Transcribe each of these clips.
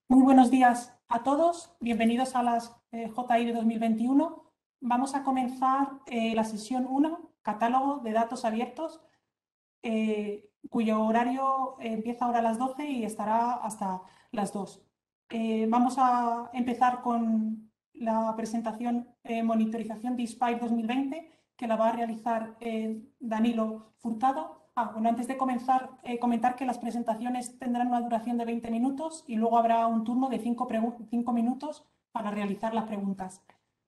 Muy buenos días a todos, bienvenidos a las JI de 2021. Vamos a comenzar la sesión 1, catálogo de datos abiertos, cuyo horario empieza ahora a las 12 y estará hasta las 2. Vamos a empezar con la presentación monitorización de INSPIRE 2020, que la va a realizar Danilo Furtado. Bueno, antes de comenzar, comentar que las presentaciones tendrán una duración de 20 minutos y luego habrá un turno de 5 minutos para realizar las preguntas.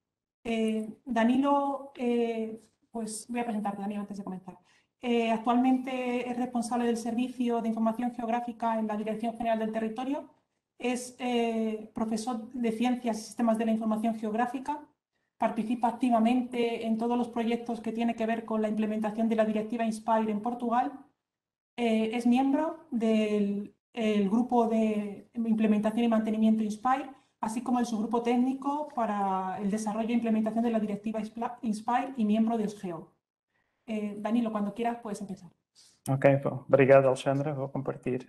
Danilo, pues voy a presentarte, Danilo, antes de comenzar. Actualmente es responsable del Servicio de Información Geográfica en la Dirección General del Territorio. Es profesor de Ciencias y Sistemas de la Información Geográfica. Participa activamente en todos los proyectos que tienen que ver con la implementación de la directiva INSPIRE en Portugal. Es miembro del grupo de implementación y mantenimiento INSPIRE, así como el subgrupo técnico para el desarrollo e implementación de la directiva INSPIRE y miembro del SGEO. Danilo, cuando quieras puedes empezar. Ok, bom. Obrigado, Alexandra. Vou compartilhar.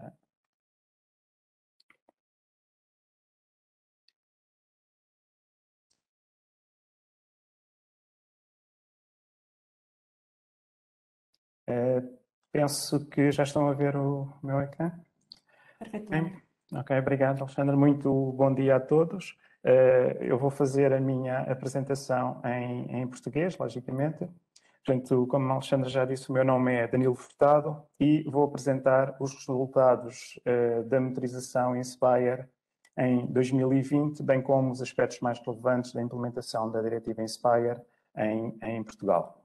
Penso que já estão a ver o meu ecrã. Perfecto. Ok, obrigado, Alexandra. Muito bom dia a todos. Eu vou fazer a minha apresentação em português, logicamente. Portanto, como a Alexandra já disse, o meu nome é Danilo Furtado e vou apresentar os resultados da monitorização INSPIRE em 2020, bem como os aspectos mais relevantes da implementação da diretiva INSPIRE em Portugal.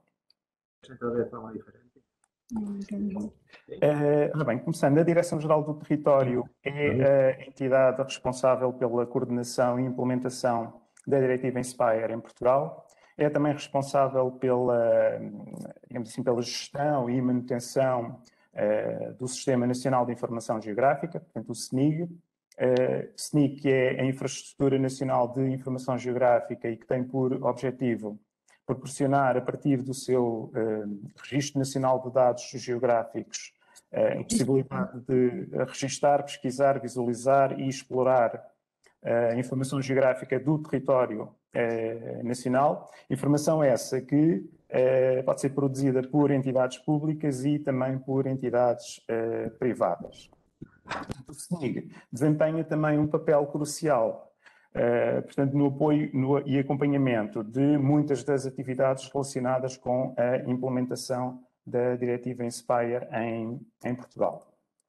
Ora bem, começando, a Direção-Geral do Território é a entidade responsável pela coordenação e implementação da diretiva INSPIRE em Portugal. É também responsável pela, digamos assim, pela gestão e manutenção do Sistema Nacional de Informação Geográfica, portanto o SNIG. SNIG, que é a Infraestrutura Nacional de Informação Geográfica e que tem por objetivo proporcionar, a partir do seu Registro Nacional de Dados Geográficos, a possibilidade de registar, pesquisar, visualizar e explorar a informação geográfica do território nacional. Informação essa que pode ser produzida por entidades públicas e também por entidades privadas. O SNIG desempenha também um papel crucial portanto, no apoio e acompanhamento de muitas das atividades relacionadas com a implementação da diretiva INSPIRE em Portugal.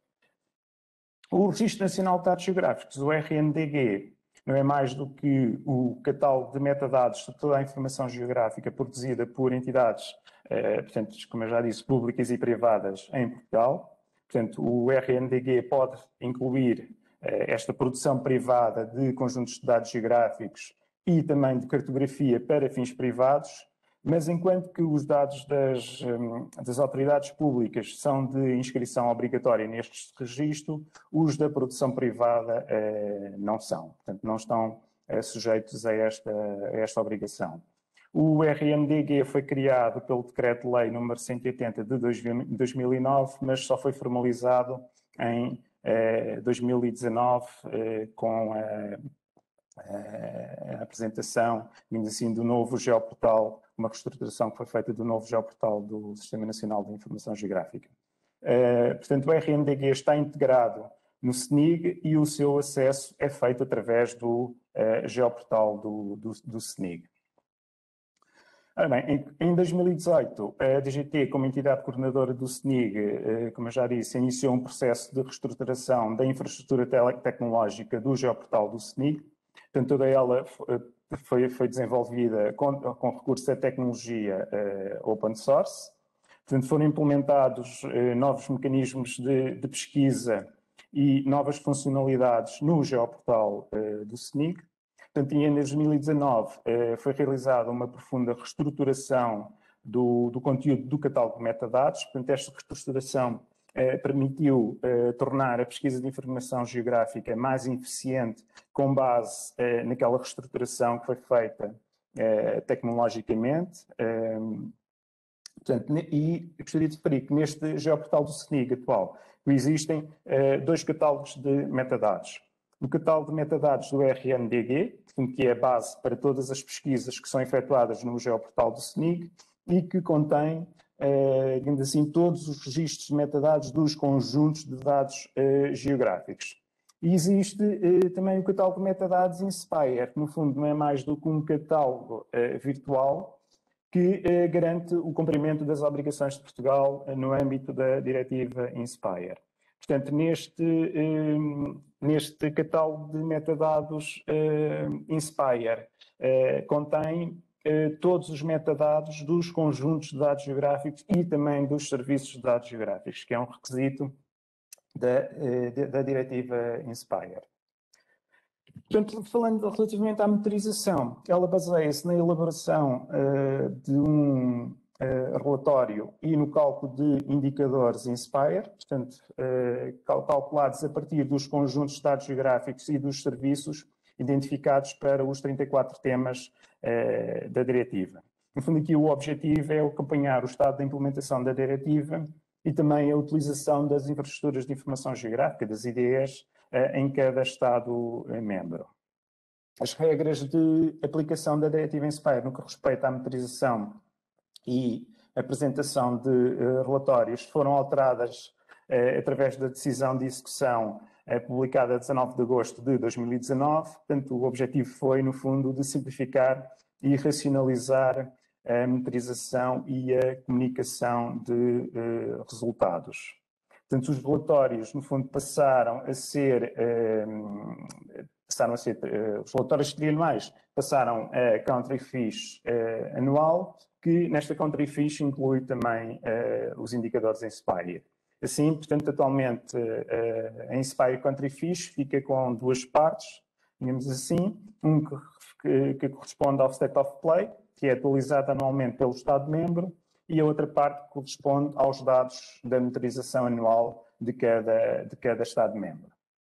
O Registro Nacional de Dados Geográficos, o RNDG, não é mais do que o catálogo de metadados de toda a informação geográfica produzida por entidades, portanto, como eu já disse, públicas e privadas em Portugal. Portanto, o RNDG pode incluir esta produção privada de conjuntos de dados geográficos e também de cartografia para fins privados, mas enquanto que os dados das autoridades públicas são de inscrição obrigatória neste registro, os da produção privada não são, portanto não estão sujeitos a esta obrigação. O RNDG foi criado pelo Decreto-Lei nº 180 de 2009, mas só foi formalizado em 2019 com a apresentação, assim, do novo geoportal, uma reestruturação que foi feita do novo geoportal do Sistema Nacional de Informação Geográfica. Portanto, o RNDG está integrado no SNIG e o seu acesso é feito através do geoportal do SNIG. Ora bem, em 2018, a DGT, como entidade coordenadora do SNIG, como eu já disse, iniciou um processo de reestruturação da infraestrutura tecnológica do geoportal do SNIG. Portanto, toda ela foi desenvolvida com recurso à tecnologia open source. Portanto, foram implementados novos mecanismos de pesquisa e novas funcionalidades no geoportal do SNIG. Portanto, em 2019 foi realizada uma profunda reestruturação do conteúdo do catálogo de metadados. Portanto, esta reestruturação permitiu tornar a pesquisa de informação geográfica mais eficiente com base naquela reestruturação que foi feita tecnologicamente. Portanto, e gostaria de referir que neste geoportal do SNIG atual existem dois catálogos de metadados. o catálogo de metadados do RNDG, que é a base para todas as pesquisas que são efetuadas no geoportal do SNIG e que contém, digamos assim, todos os registros de metadados dos conjuntos de dados geográficos. E existe também o catálogo de metadados Inspire, que no fundo não é mais do que um catálogo virtual que garante o cumprimento das obrigações de Portugal no âmbito da diretiva Inspire. Portanto, neste catálogo de metadados Inspire contém todos os metadados dos conjuntos de dados geográficos e também dos serviços de dados geográficos, que é um requisito da diretiva Inspire. Portanto, falando relativamente à metrização, ela baseia-se na elaboração de um relatório e no cálculo de indicadores Inspire, portanto, calculados a partir dos conjuntos de dados geográficos e dos serviços identificados para os 34 temas da diretiva. No fundo, aqui o objetivo é acompanhar o estado da implementação da diretiva e também a utilização das infraestruturas de informação geográfica, das IDEs, em cada Estado-membro. As regras de aplicação da diretiva Inspire no que respeita à metrização e apresentação de relatórios foram alteradas através da decisão de execução publicada a 19 de agosto de 2019. Portanto, o objetivo foi, no fundo, de simplificar e racionalizar a metrização e a comunicação de resultados. Portanto, os relatórios, no fundo, passaram a ser os relatórios trianuais passaram a Country Fish anual, que nesta Country Fish inclui também os indicadores Inspire. Assim, portanto, atualmente a Inspire Country Fish fica com duas partes, digamos assim, um que corresponde ao State of Play, que é atualizado anualmente pelo Estado-membro, e a outra parte que corresponde aos dados da metrização anual de cada Estado-membro.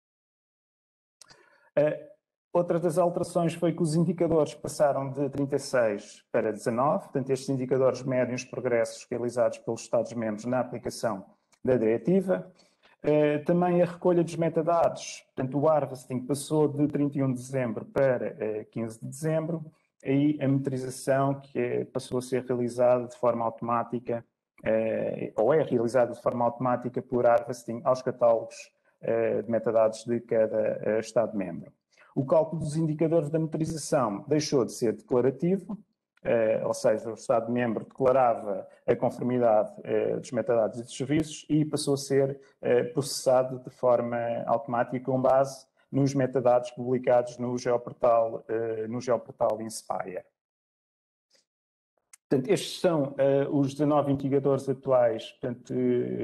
Outra das alterações foi que os indicadores passaram de 36 para 19, portanto, estes indicadores medem os progressos realizados pelos Estados-membros na aplicação da diretiva. Também a recolha dos metadados, portanto, o harvesting passou de 31 de dezembro para 15 de dezembro, aí a metrização que passou a ser realizada de forma automática, ou é realizada de forma automática por harvesting aos catálogos de metadados de cada Estado-membro. O cálculo dos indicadores da metrização deixou de ser declarativo, ou seja, o Estado-membro declarava a conformidade dos metadados e dos serviços e passou a ser processado de forma automática com base nos metadados publicados no geoportal Inspire. Portanto, estes são os 19 indicadores atuais, portanto,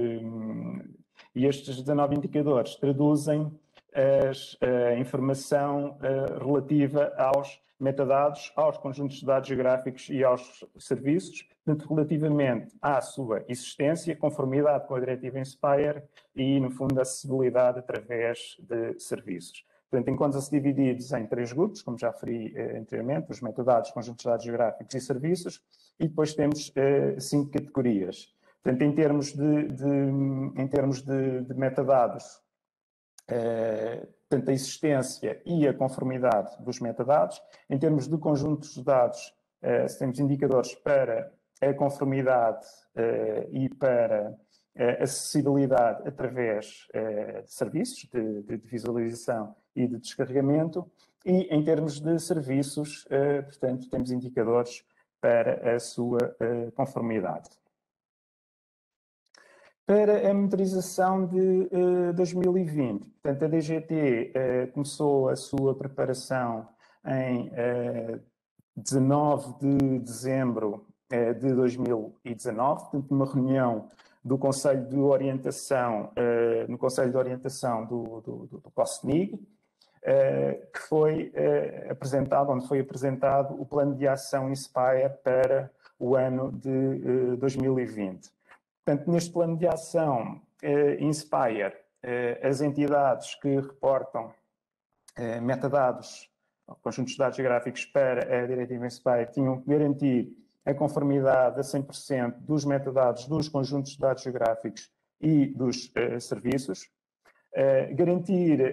e estes 19 indicadores traduzem a informação relativa aos metadados, aos conjuntos de dados geográficos e aos serviços, portanto, relativamente à sua existência, conformidade com a diretiva Inspire e, no fundo, acessibilidade através de serviços. Portanto, encontram-se divididos em três grupos, como já referi anteriormente, os metadados, conjuntos de dados geográficos e serviços, e depois temos 5 categorias. Portanto, em termos de metadados, portanto, a existência e a conformidade dos metadados. Em termos de conjuntos de dados, temos indicadores para a conformidade e para a acessibilidade através de serviços de visualização e de descarregamento. E em termos de serviços, portanto, temos indicadores para a sua conformidade. Para a metrização de 2020, portanto, a DGT começou a sua preparação em 19 de dezembro de 2019, portanto, numa reunião do Conselho de Orientação, no Conselho de Orientação do COSNIG, que foi apresentado, onde foi apresentado o plano de ação Inspire para o ano de 2020. Portanto, neste plano de ação Inspire, as entidades que reportam metadados, conjuntos de dados geográficos para a diretiva Inspire tinham que garantir a conformidade a 100% dos metadados dos conjuntos de dados geográficos e dos serviços. garantir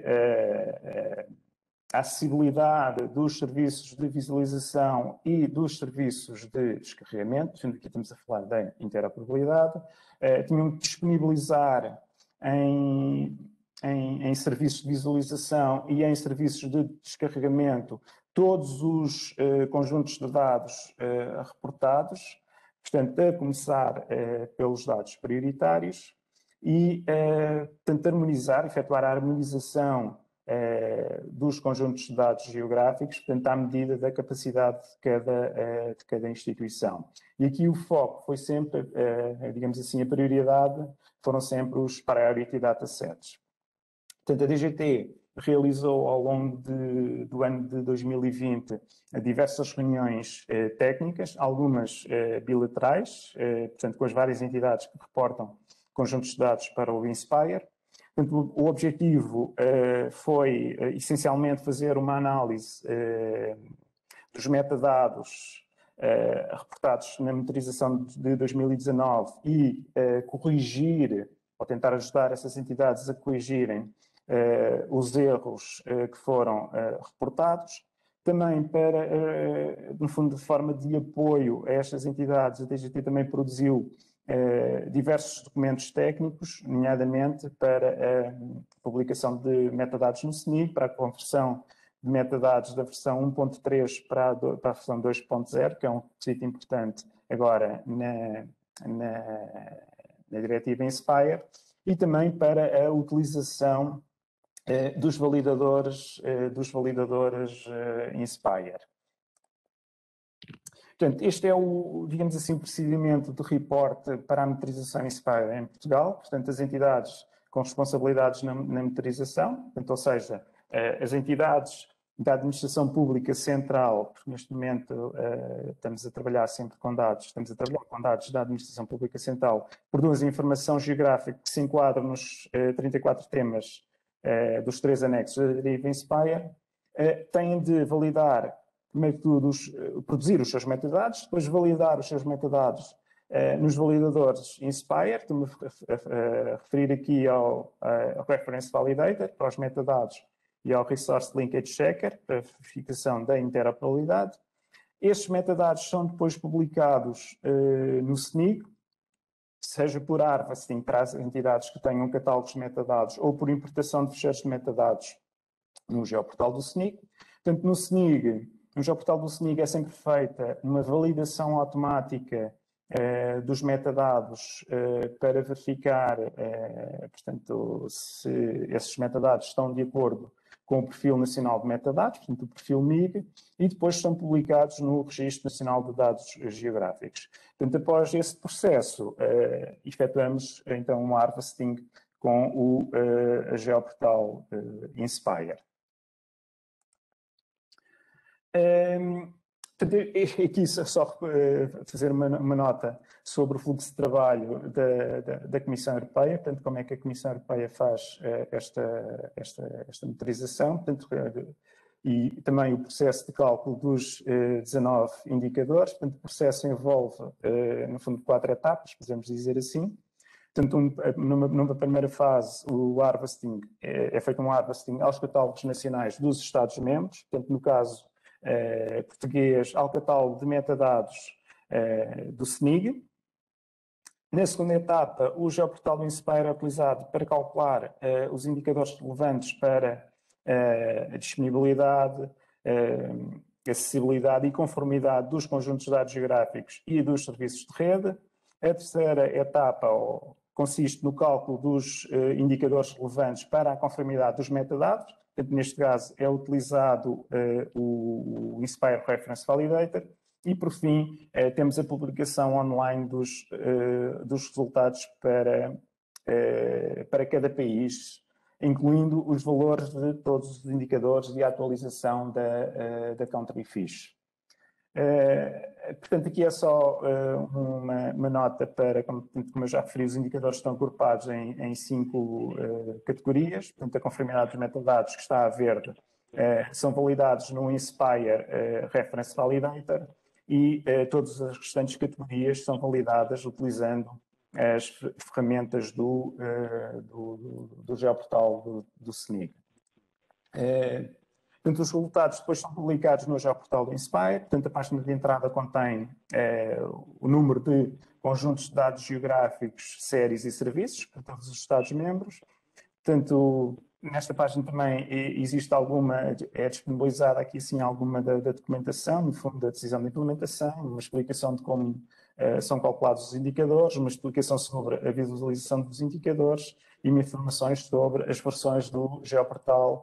a acessibilidade dos serviços de visualização e dos serviços de descarregamento, sendo que aqui estamos a falar da interoperabilidade, tinham que disponibilizar em serviços de visualização e em serviços de descarregamento todos os conjuntos de dados reportados, portanto, a começar pelos dados prioritários e, portanto, efetuar a harmonização dos conjuntos de dados geográficos, portanto, à medida da capacidade de cada instituição. E aqui o foco foi sempre, digamos assim, a prioridade foram sempre os Priority Datasets. Portanto, a DGT realizou ao longo do ano de 2020 diversas reuniões técnicas, algumas bilaterais, portanto, com as várias entidades que reportam conjuntos de dados para o Inspire. Portanto, o objetivo foi, essencialmente, fazer uma análise dos metadados reportados na monitorização de 2019 e corrigir, ou tentar ajudar essas entidades a corrigirem os erros que foram reportados. Também para, no fundo, de forma de apoio a estas entidades, a DGT também produziu diversos documentos técnicos, nomeadamente para a publicação de metadados no SNIG, para a conversão de metadados da versão 1.3 para a versão 2.0, que é um requisito importante agora na diretiva Inspire, e também para a utilização dos validadores Inspire. Portanto, este é digamos assim, o procedimento de reporte para a monitorização Inspire em Portugal. Portanto, as entidades com responsabilidades na monitorização, portanto, ou seja, as entidades da administração pública central, porque neste momento estamos a trabalhar com dados da administração pública central, produzem informação geográfica que se enquadra nos 34 temas dos 3 anexos da deriva Inspire, têm de validar, primeiro de tudo, produzir os seus metadados, depois validar os seus metadados nos validadores Inspire. Estou-me a referir aqui ao Reference Validator, para os metadados, e ao Resource Linkage Checker, para a verificação da interoperabilidade. Estes metadados são depois publicados no SNIG, seja por harvesting para as entidades que tenham catálogos de metadados ou por importação de fecheiros de metadados no geoportal do SNIG. Portanto, no geoportal do SNIG é sempre feita uma validação automática dos metadados para verificar, portanto, se esses metadados estão de acordo com o Perfil Nacional de Metadados, portanto, o perfil MIG, e depois são publicados no Registro Nacional de Dados Geográficos. Portanto, após esse processo, efetuamos então um harvesting com o geoportal Inspire. Aqui só fazer uma nota sobre o fluxo de trabalho da Comissão Europeia, portanto, como é que a Comissão Europeia faz esta monitorização, portanto, e também o processo de cálculo dos 19 indicadores. Portanto, o processo envolve, no fundo, 4 etapas, podemos dizer assim. Portanto, numa primeira fase, o harvesting, é feito um harvesting aos catálogos nacionais dos Estados-membros, portanto, no caso português, ao catálogo de metadados do SNIG. Na segunda etapa, o geoportal do Inspire é utilizado para calcular os indicadores relevantes para a disponibilidade, acessibilidade e conformidade dos conjuntos de dados geográficos e dos serviços de rede. A terceira etapa consiste no cálculo dos indicadores relevantes para a conformidade dos metadados. Portanto, neste caso, é utilizado o Inspire Reference Validator. E, por fim, temos a publicação online dos resultados para cada país, incluindo os valores de todos os indicadores de atualização da Country Fish. Portanto, aqui é só uma nota para, como eu já referi, os indicadores estão agrupados em 5 categorias. Portanto, a conformidade dos metadados, que está a verde, são validados no Inspire Reference Validator, e todas as restantes categorias são validadas utilizando as ferramentas do geoportal do SNIG. Portanto, os resultados depois são publicados no geoportal do Inspire. Portanto, a página de entrada contém o número de conjuntos de dados geográficos, séries e serviços para todos os Estados-membros. Portanto, nesta página também existe é disponibilizada aqui sim alguma da documentação, no fundo da decisão de implementação, uma explicação de como são calculados os indicadores, uma explicação sobre a visualização dos indicadores e informações sobre as versões do geoportal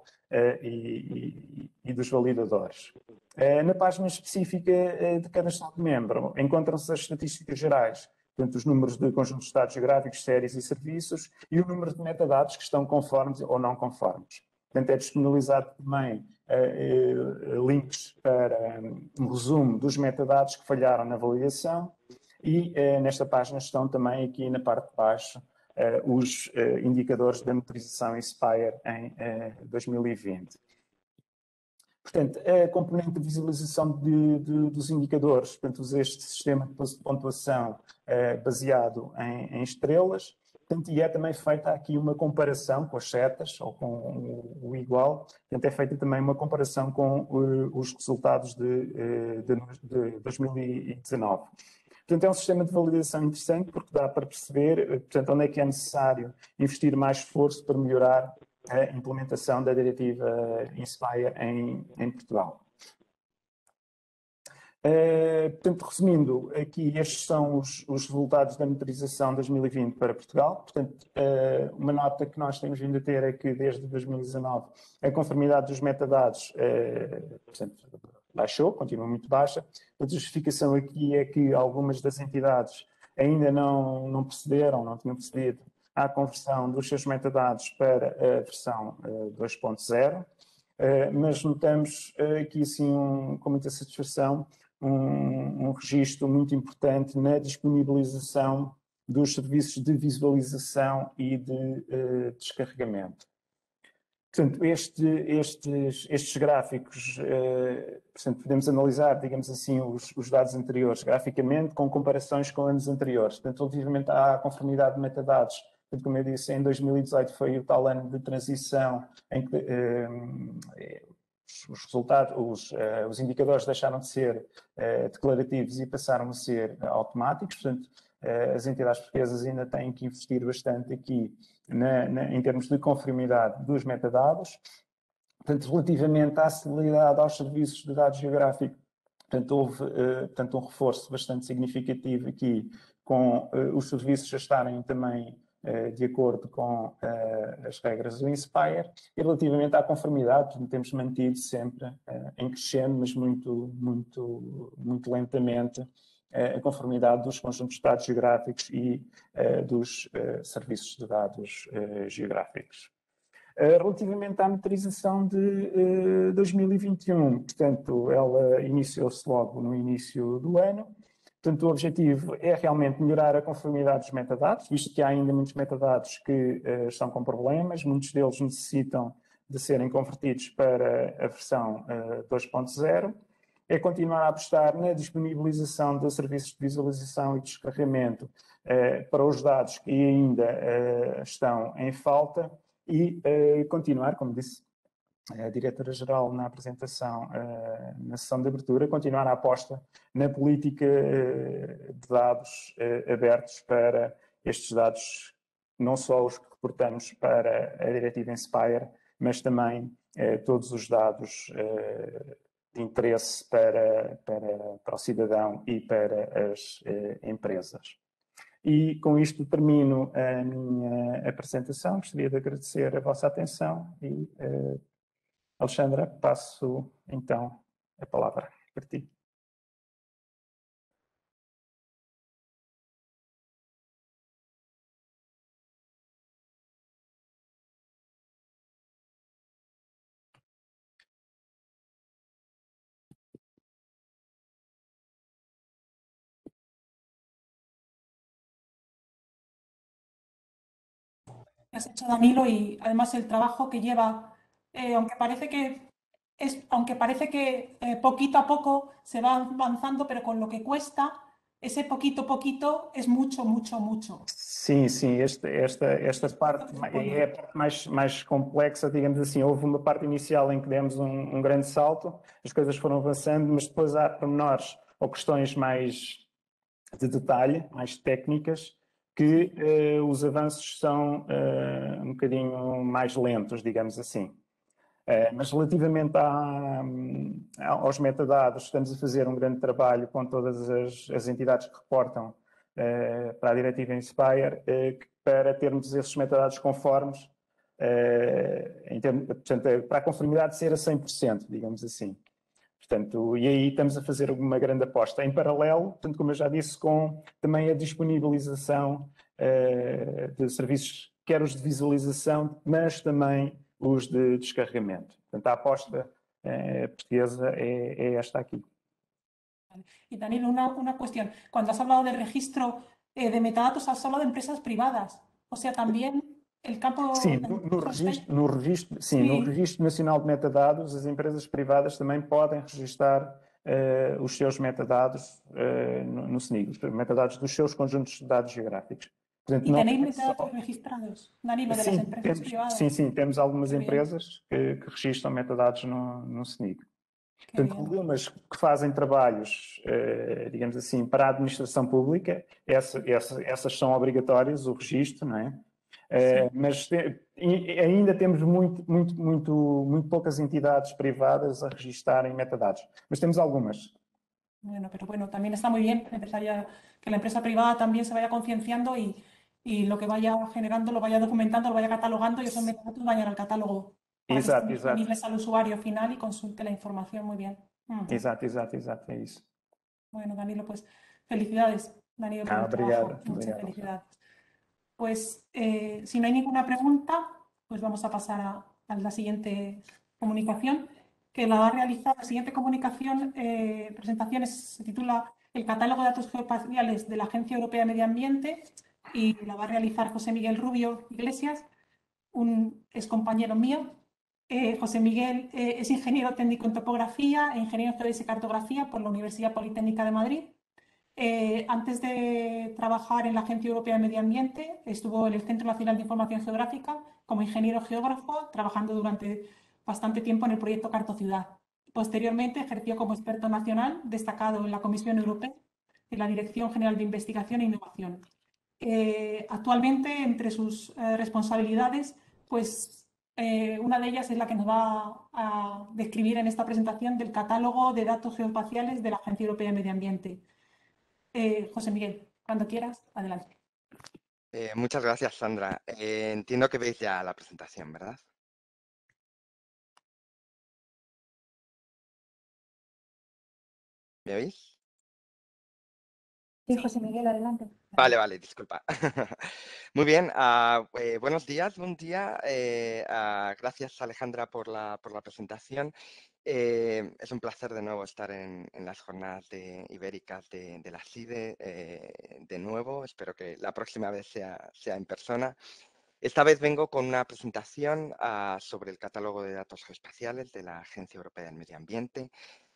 e dos validadores. Na página específica de cada Estado-membro encontram-se as estatísticas gerais, portanto, os números de conjuntos de dados geográficos, séries e serviços e o número de metadados que estão conformes ou não conformes. Portanto, é disponibilizado também links para um resumo dos metadados que falharam na validação e nesta página estão também aqui na parte de baixo os indicadores da monitorização Inspire em 2020. Portanto, a componente de visualização dos indicadores, portanto, usa este sistema de pontuação baseado em estrelas, portanto, e é também feita aqui uma comparação com as setas ou com o igual, portanto, é feita também uma comparação com os resultados de 2019. Portanto, é um sistema de validação interessante porque dá para perceber, portanto, onde é que é necessário investir mais esforço para melhorar a implementação da diretiva Inspire em Portugal. Portanto, resumindo, aqui estes são os resultados da monitorização 2020 para Portugal. Portanto, uma nota que nós temos vindo a ter é que desde 2019 a conformidade dos metadados portanto, baixou, continua muito baixa. A justificação aqui é que algumas das entidades ainda não procederam, não tinham procedido à conversão dos seus metadados para a versão 2.0, mas notamos aqui, assim, com muita satisfação, um registro muito importante na disponibilização dos serviços de visualização e de descarregamento. Portanto, estes gráficos, portanto, podemos analisar, digamos assim, os dados anteriores graficamente com comparações com anos anteriores. Portanto, relativamente à conformidade de metadados, como eu disse, em 2018 foi o tal ano de transição em que os resultados, os indicadores deixaram de ser declarativos e passaram a ser automáticos. Portanto, as entidades portuguesas ainda têm que investir bastante aqui em termos de conformidade dos metadados. Portanto, relativamente à acessibilidade aos serviços de dados geográficos, portanto, houve um reforço bastante significativo aqui, com os serviços a estarem também de acordo com as regras do Inspire, e relativamente à conformidade, temos mantido sempre em crescendo, mas muito lentamente, a conformidade dos conjuntos de dados geográficos e dos serviços de dados geográficos. Relativamente à monitorização de 2021, portanto, ela iniciou-se logo no início do ano. Portanto, o objetivo é realmente melhorar a conformidade dos metadados, visto que há ainda muitos metadados que estão com problemas, muitos deles necessitam de serem convertidos para a versão 2.0. É continuar a apostar na disponibilização de serviços de visualização e descarregamento para os dados que ainda estão em falta e continuar, como disse a diretora-geral na apresentação, na sessão de abertura, continuar a aposta na política de dados abertos para estes dados, não só os que reportamos para a diretiva Inspire, mas também todos os dados de interesse para o cidadão e para as empresas. E com isto termino a minha apresentação. Gostaria de agradecer a vossa atenção e Alexandra, passo então a palavra para ti. Has hecho, Danilo, y además el trabajo que lleva, aunque parece que poquito a poco se va avanzando, pero con lo que cuesta, ese poquito a poquito es mucho, mucho, mucho. Sim, sim, esta parte é a parte mais complexa, digamos assim. Houve uma parte inicial em que demos um grande salto, as coisas foram avançando, mas depois há pormenores ou questões mais de detalhe, mais técnicas, que os avanços são um bocadinho mais lentos, digamos assim. Mas relativamente aos metadados, estamos a fazer um grande trabalho com todas as entidades que reportam para a diretiva Inspire, para termos esses metadados conformes, portanto, para a conformidade ser a 100%, digamos assim. Portanto, e aí estamos a fazer uma grande aposta. Em paralelo, portanto, como eu já disse, com também a disponibilização de serviços, quer os de visualização, mas também os de descarregamento. Portanto, a aposta portuguesa é esta aqui. Y Daniel, una cuestión. Cuando has hablado del registro de metadatos, has hablado de empresas privadas. O sea, también el campo... Sim, no Sí, registro nacional de metadados, as empresas privadas também podem registar os seus metadados no SNIG, os metadados dos seus conjuntos de dados geográficos. Portanto, y não tenéis é metadatos só... registrados, Danilo, de las Sim, empresas privadas. temos algumas Qué bien, empresas que registram metadados no SNIG. qué Portanto, bien. algumas que fazem trabalhos, digamos assim, para a administração pública, essas são obrigatórias, o registro, não é? Sí. Mas ainda temos muito poucas entidades privadas a registarem metadados. Mas temos algumas. Bueno, pero bueno, también está muy bien que la empresa privada también se vaya concienciando y lo que vaya generando lo vaya documentando, lo vaya catalogando y esos metadatos vayan al catálogo para que estén Exato, exato. disponibles al usuario final y consulte la información muy bien. Ujú. Exato, é isso. Bueno, Danilo, pues felicidades, Danilo, por el trabajo. Muchas Obrigado. felicidades. Pues si no hay ninguna pregunta, pues vamos a pasar a la siguiente comunicación, que la va a realizar. La siguiente presentación se titula El catálogo de datos geoespaciales de la Agencia Europea de Medio Ambiente y la va a realizar José Miguel Rubio Iglesias, un excompañero mío. José Miguel es ingeniero técnico en topografía e ingeniero en geodesia y cartografía por la Universidad Politécnica de Madrid. Antes de trabajar en la Agencia Europea de Medio Ambiente, estuvo en el Centro Nacional de Información Geográfica como ingeniero geógrafo, trabajando durante bastante tiempo en el proyecto Cartociudad. Posteriormente ejerció como experto nacional destacado en la Comisión Europea en la Dirección General de Investigación e Innovación. Actualmente, entre sus responsabilidades, pues una de ellas es la que nos va a describir en esta presentación del catálogo de datos geoespaciales de la Agencia Europea de Medio Ambiente. José Miguel, cuando quieras, adelante. Muchas gracias, Sandra. Entiendo que veis ya la presentación, ¿verdad? ¿Me oís? Sí, José Miguel, adelante. Vale, disculpa. Muy bien, buenos días, buen día. Gracias, Alejandra, por la presentación. Es un placer de nuevo estar en las jornadas ibéricas de la CIDE de nuevo. Espero que la próxima vez sea en persona. Esta vez vengo con una presentación sobre el catálogo de datos geoespaciales de la Agencia Europea del Medio Ambiente.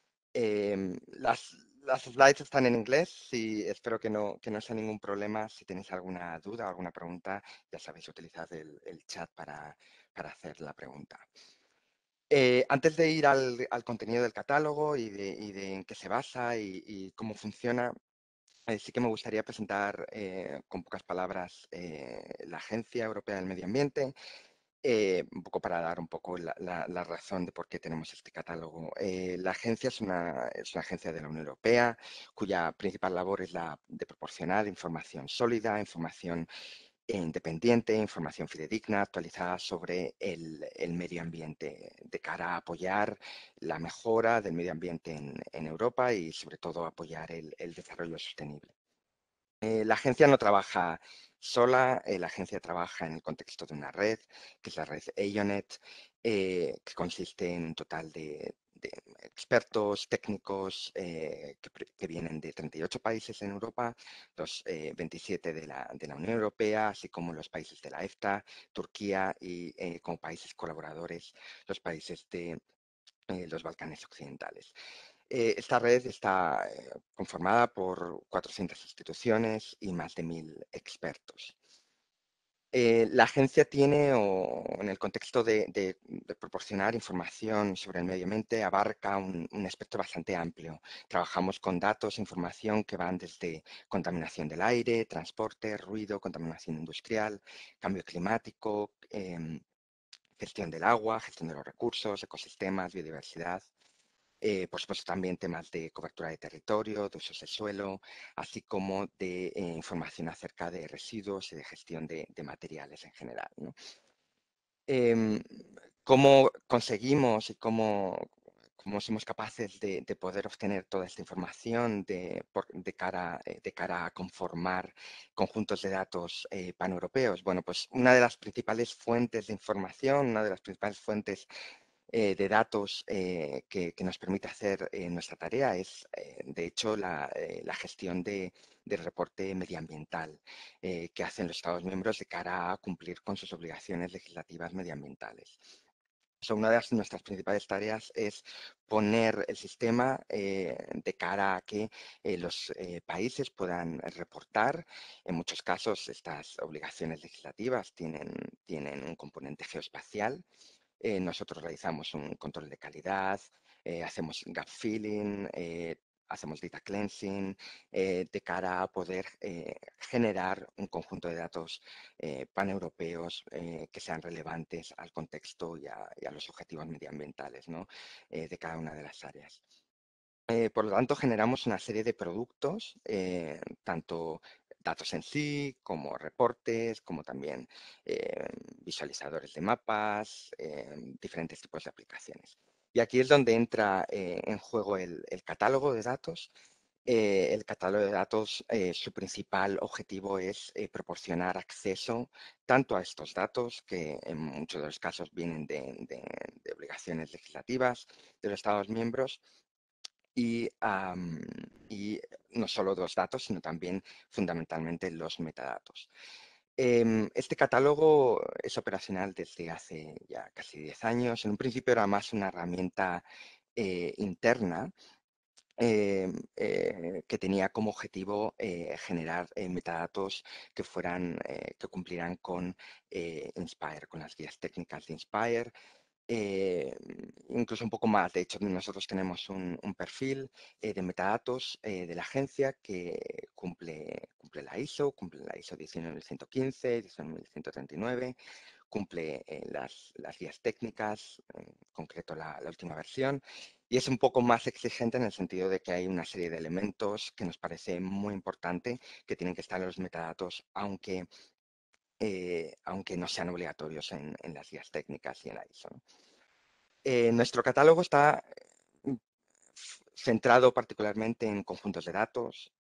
Las slides están en inglés y espero que no sea ningún problema. Si tenéis alguna duda o alguna pregunta, ya sabéis, utilizad el chat para hacer la pregunta. Antes de ir al contenido del catálogo y de en qué se basa y cómo funciona, sí que me gustaría presentar con pocas palabras la Agencia Europea del Medio Ambiente, un poco para dar un poco la razón de por qué tenemos este catálogo. La agencia es una agencia de la Unión Europea cuya principal labor es la de proporcionar información sólida, información independiente, información fidedigna, actualizada sobre el medio ambiente, de cara a apoyar la mejora del medio ambiente en Europa y sobre todo apoyar el desarrollo sostenible. La agencia no trabaja sola, la agencia trabaja en el contexto de una red, que es la red EONET, que consiste en un total de expertos técnicos que vienen de 38 países en Europa, los 27 de la Unión Europea, así como los países de la EFTA, Turquía y como países colaboradores, los países de los Balcanes Occidentales. Esta red está conformada por 400 instituciones y más de 1000 expertos. La agencia tiene, o en el contexto de proporcionar información sobre el medio ambiente, abarca un espectro bastante amplio. Trabajamos con datos e información que van desde contaminación del aire, transporte, ruido, contaminación industrial, cambio climático, gestión del agua, gestión de los recursos, ecosistemas, biodiversidad. Por supuesto, también temas de cobertura de territorio, de usos del suelo, así como de información acerca de residuos y de gestión de materiales en general, ¿no? Em, ¿Cómo conseguimos y cómo somos capaces de poder obtener toda esta información de cara a conformar conjuntos de datos paneuropeos? Bueno, pues una de las principales fuentes de información, una de las principales fuentes de datos que nos permite hacer nuestra tarea es, de hecho, la gestión del reporte medioambiental que hacen los Estados miembros de cara a cumplir con sus obligaciones legislativas medioambientales. Una de nuestras principales tareas es poner el sistema de cara a que los países puedan reportar. En muchos casos, estas obligaciones legislativas tienen un componente geoespacial. Nosotros realizamos un control de calidad, hacemos gap filling, hacemos data cleansing, de cara a poder generar un conjunto de datos paneuropeos que sean relevantes al contexto y a los objetivos medioambientales, ¿no? De cada una de las áreas. Por lo tanto, generamos una serie de productos, tanto datos en sí, como reportes, como también visualizadores de mapas, diferentes tipos de aplicaciones. Y aquí es donde entra en juego el catálogo de datos. El catálogo de datos, su principal objetivo es proporcionar acceso tanto a estos datos, que en muchos de los casos vienen de obligaciones legislativas de los Estados miembros, y no solo los datos, sino también fundamentalmente los metadatos. Este catálogo es operacional desde hace ya casi 10 años. En un principio era más una herramienta interna que tenía como objetivo generar metadatos que cumplieran con Inspire, con las guías técnicas de Inspire, eh, incluso un poco más. De hecho, nosotros tenemos un perfil de metadatos de la agencia que cumple la ISO 19115, 19139, cumple las guías técnicas, en concreto la última versión, y es un poco más exigente en el sentido de que hay una serie de elementos que nos parece muy importante que tienen que estar en los metadatos, aunque no sean obligatorios en las guías técnicas y en la ISO, ¿no? Nuestro catálogo está centrado particularmente en conjuntos de datos.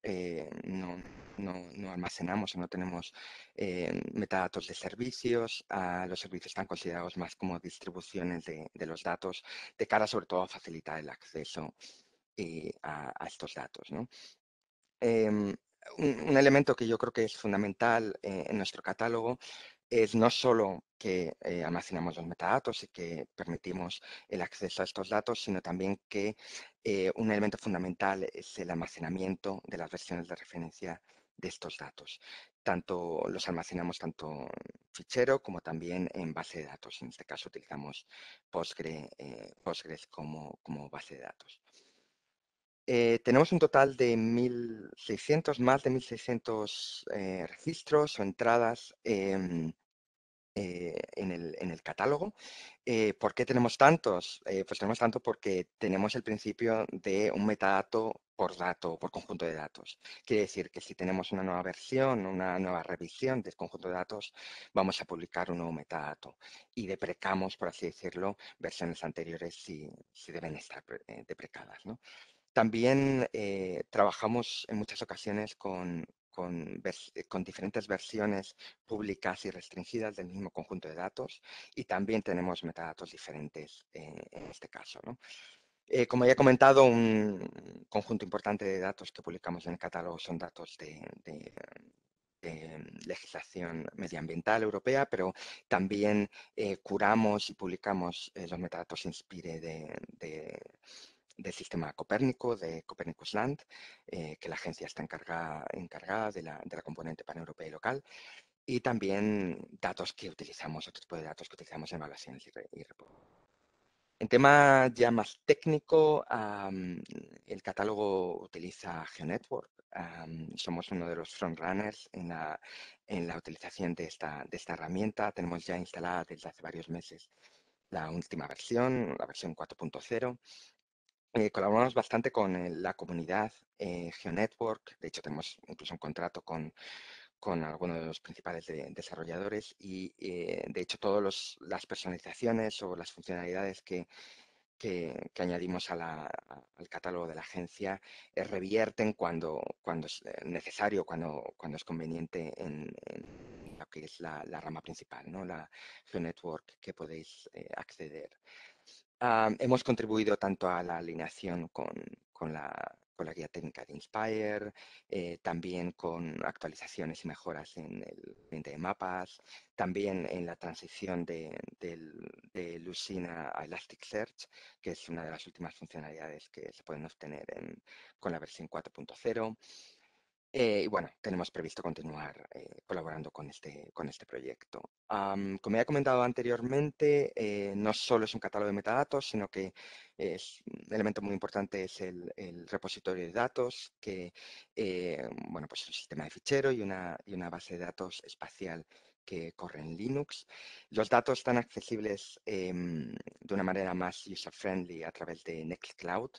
No almacenamos o no tenemos metadatos de servicios. Los servicios están considerados más como distribuciones de los datos, de cara sobre todo a facilitar el acceso a estos datos, ¿no? Em, un elemento que yo creo que es fundamental en nuestro catálogo es no solo que almacenamos los metadatos y que permitimos el acceso a estos datos, sino también que un elemento fundamental es el almacenamiento de las versiones de referencia de estos datos. Los almacenamos tanto en fichero como también en base de datos. En este caso utilizamos Postgres como base de datos. Tenemos un total de 1.600, más de 1.600 registros o entradas en el catálogo. ¿Por qué tenemos tantos? Pues tenemos tanto porque tenemos el principio de un metadato por dato, por conjunto de datos. Quiere decir que si tenemos una nueva versión, una nueva revisión del conjunto de datos, vamos a publicar un nuevo metadato y deprecamos, por así decirlo, versiones anteriores si deben estar deprecadas, ¿no? También trabajamos en muchas ocasiones con diferentes versiones públicas y restringidas del mismo conjunto de datos, y también tenemos metadatos diferentes en este caso, ¿no? Como ya he comentado, un conjunto importante de datos que publicamos en el catálogo son datos de legislación medioambiental europea, pero también curamos y publicamos los metadatos Inspire del sistema Copérnico, de Copernicus Land, que la agencia está encargada de la componente paneuropea y local. y también datos que utilizamos, otro tipo de datos que utilizamos en evaluaciones y reportes. En tema ya más técnico, el catálogo utiliza GeoNetwork. Somos uno de los frontrunners en la utilización de esta herramienta. Tenemos ya instalada desde hace varios meses la última versión, la versión 4.0. Colaboramos bastante con la comunidad GeoNetwork. De hecho, tenemos incluso un contrato con algunos de los principales desarrolladores y, de hecho, todas las personalizaciones o las funcionalidades que añadimos al catálogo de la agencia revierten cuando es necesario, cuando es conveniente en lo que es la rama principal, ¿no? La GeoNetwork que podéis acceder. Hemos contribuido tanto a la alineación con la guía técnica de Inspire, también con actualizaciones y mejoras en el cliente de mapas, también en la transición de Lucina a Elasticsearch, que es una de las últimas funcionalidades que se pueden obtener con la versión 4.0. Y bueno, tenemos previsto continuar colaborando con este proyecto. Como ya he comentado anteriormente, no solo es un catálogo de metadatos, sino que un elemento muy importante es el repositorio de datos, que bueno, pues es un sistema de fichero y una base de datos espacial que corre en Linux. Los datos están accesibles de una manera más user-friendly a través de Nextcloud.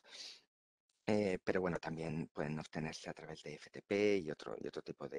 Pero bueno, también pueden obtenerse a través de FTP y otro tipo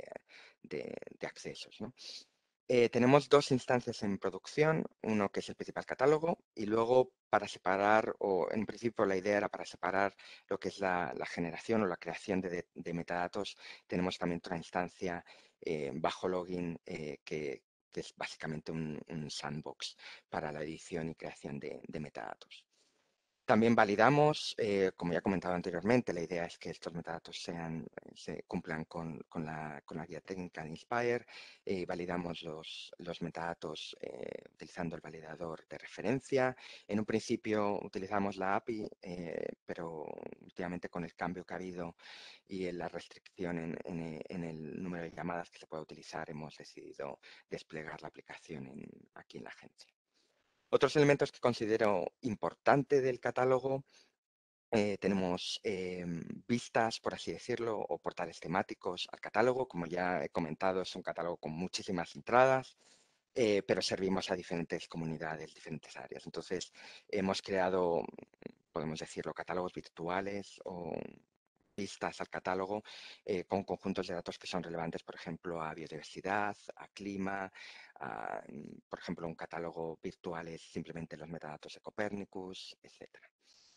de accesos, ¿no? Tenemos dos instancias en producción, uno que es el principal catálogo y luego para separar, o en principio la idea era para separar lo que es la generación o la creación de metadatos, tenemos también otra instancia bajo login que es básicamente un sandbox para la edición y creación de metadatos. También validamos, como ya he comentado anteriormente, la idea es que estos metadatos se cumplan con la guía técnica de Inspire. Validamos los metadatos utilizando el validador de referencia. En un principio utilizamos la API, pero últimamente con el cambio que ha habido y en la restricción en el número de llamadas que se puede utilizar, hemos decidido desplegar la aplicación aquí en la agencia. Otros elementos que considero importante del catálogo, tenemos vistas, por así decirlo, o portales temáticos al catálogo. Como ya he comentado, es un catálogo con muchísimas entradas, pero servimos a diferentes comunidades, diferentes áreas. Entonces, hemos creado, podemos decirlo, catálogos virtuales o vistas al catálogo con conjuntos de datos que son relevantes, por ejemplo, a biodiversidad, a clima, por ejemplo, un catálogo virtual es simplemente los metadatos de Copernicus, etcétera.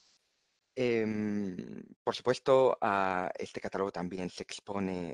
Por supuesto, este catálogo también se expone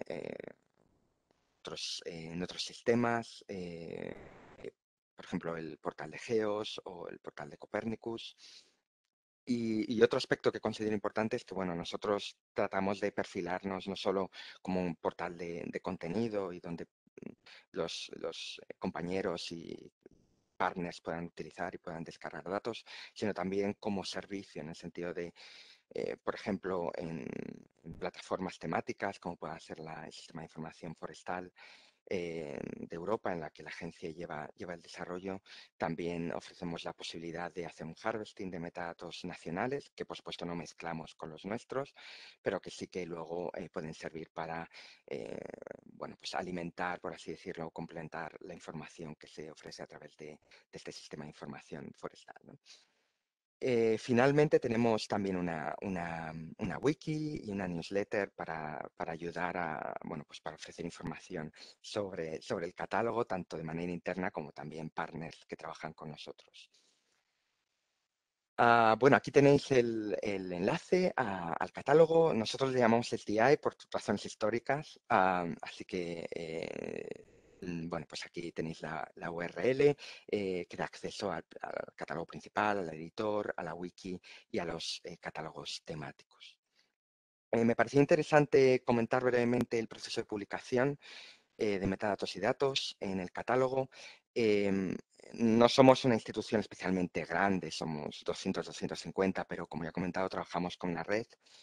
en otros sistemas, por ejemplo, el portal de Geos o el portal de Copernicus. Y otro aspecto que considero importante es que, bueno, nosotros tratamos de perfilarnos no solo como un portal de contenido y donde los compañeros y partners puedan utilizar y puedan descargar datos, sino también como servicio en el sentido de, por ejemplo, en plataformas temáticas como pueda ser el Sistema de Información Forestal de Europa, en la que la agencia lleva el desarrollo. También ofrecemos la posibilidad de hacer un harvesting de metadatos nacionales, que por supuesto no mezclamos con los nuestros, pero que sí que luego pueden servir para bueno, pues alimentar, por así decirlo, o complementar la información que se ofrece a través de este sistema de información forestal, ¿no? Finalmente tenemos también una wiki y una newsletter para ayudar bueno, pues para ofrecer información sobre el catálogo, tanto de manera interna como también partners que trabajan con nosotros. Bueno, aquí tenéis el enlace al catálogo. Nosotros le llamamos SDI por razones históricas, así que bueno, pues aquí tenéis la URL que da acceso al catálogo principal, al editor, a la wiki y a los catálogos temáticos. Me pareció interesante comentar brevemente el proceso de publicación de metadatos y datos en el catálogo. no somos una institución especialmente grande, somos 200, 250, pero como ya he comentado, trabajamos con una red,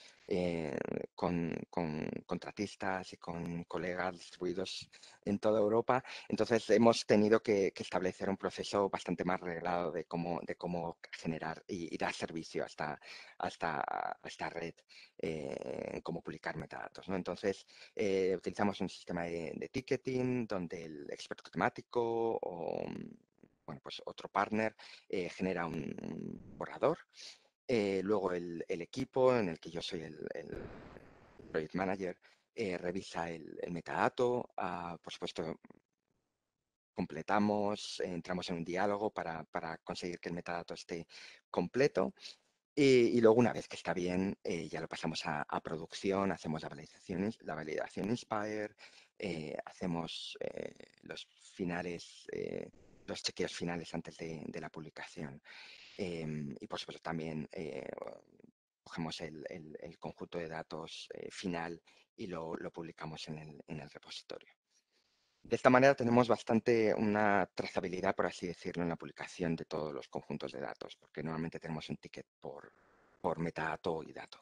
con contratistas y con colegas distribuidos en toda Europa. Entonces hemos tenido que establecer un proceso bastante más reglado de cómo generar y dar servicio a esta red, cómo publicar metadatos, ¿no? Entonces utilizamos un sistema de ticketing donde el experto temático o bueno, pues otro partner genera un borrador. Luego el equipo en el que yo soy el project manager revisa el metadato. Por supuesto, completamos, entramos en un diálogo para conseguir que el metadato esté completo. Y luego, una vez que está bien, ya lo pasamos a producción, hacemos la validación Inspire, hacemos los finales, los chequeos finales antes de la publicación. Y por supuesto también cogemos el conjunto de datos final y lo publicamos en el repositorio. De esta manera tenemos bastante una trazabilidad, por así decirlo, en la publicación de todos los conjuntos de datos, porque normalmente tenemos un ticket por metadato y dato.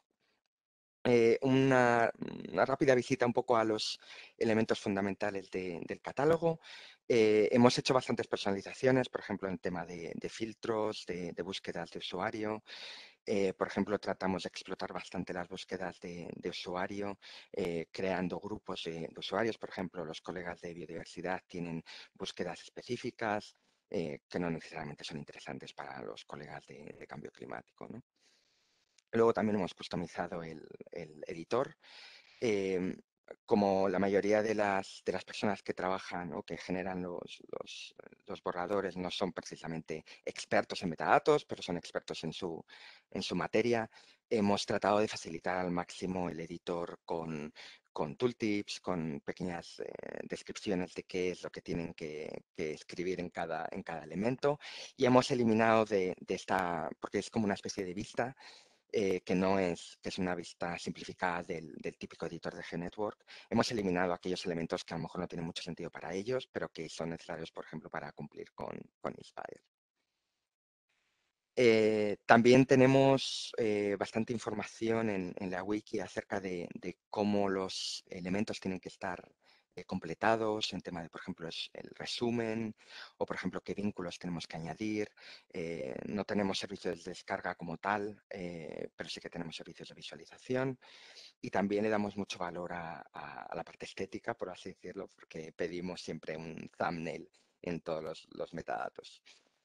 Una rápida visita un poco a los elementos fundamentales del catálogo. Hemos hecho bastantes personalizaciones, por ejemplo, en tema de filtros, de búsquedas de usuario. Por ejemplo, tratamos de explotar bastante las búsquedas de usuario, creando grupos de usuarios. Por ejemplo, los colegas de biodiversidad tienen búsquedas específicas que no necesariamente son interesantes para los colegas de cambio climático, ¿no? Luego también hemos customizado el editor. Em, Como la mayoría de las personas que trabajan o que generan los borradores no son precisamente expertos en metadatos, pero son expertos en su materia, hemos tratado de facilitar al máximo el editor con tooltips, con pequeñas descripciones de qué es lo que tienen que escribir en cada elemento, y hemos eliminado de esta, porque es como una especie de vista, que es una vista simplificada del típico editor de GNetwork. Hemos eliminado aquellos elementos que a lo mejor no tienen mucho sentido para ellos, pero que son necesarios, por ejemplo, para cumplir con Inspire. También tenemos bastante información en la wiki acerca de cómo los elementos tienen que estar completados en tema de, por ejemplo, el resumen o, por ejemplo, qué vínculos tenemos que añadir. No tenemos servicios de descarga como tal, pero sí que tenemos servicios de visualización, y también le damos mucho valor a la parte estética, por así decirlo, porque pedimos siempre un thumbnail en todos los metadatos.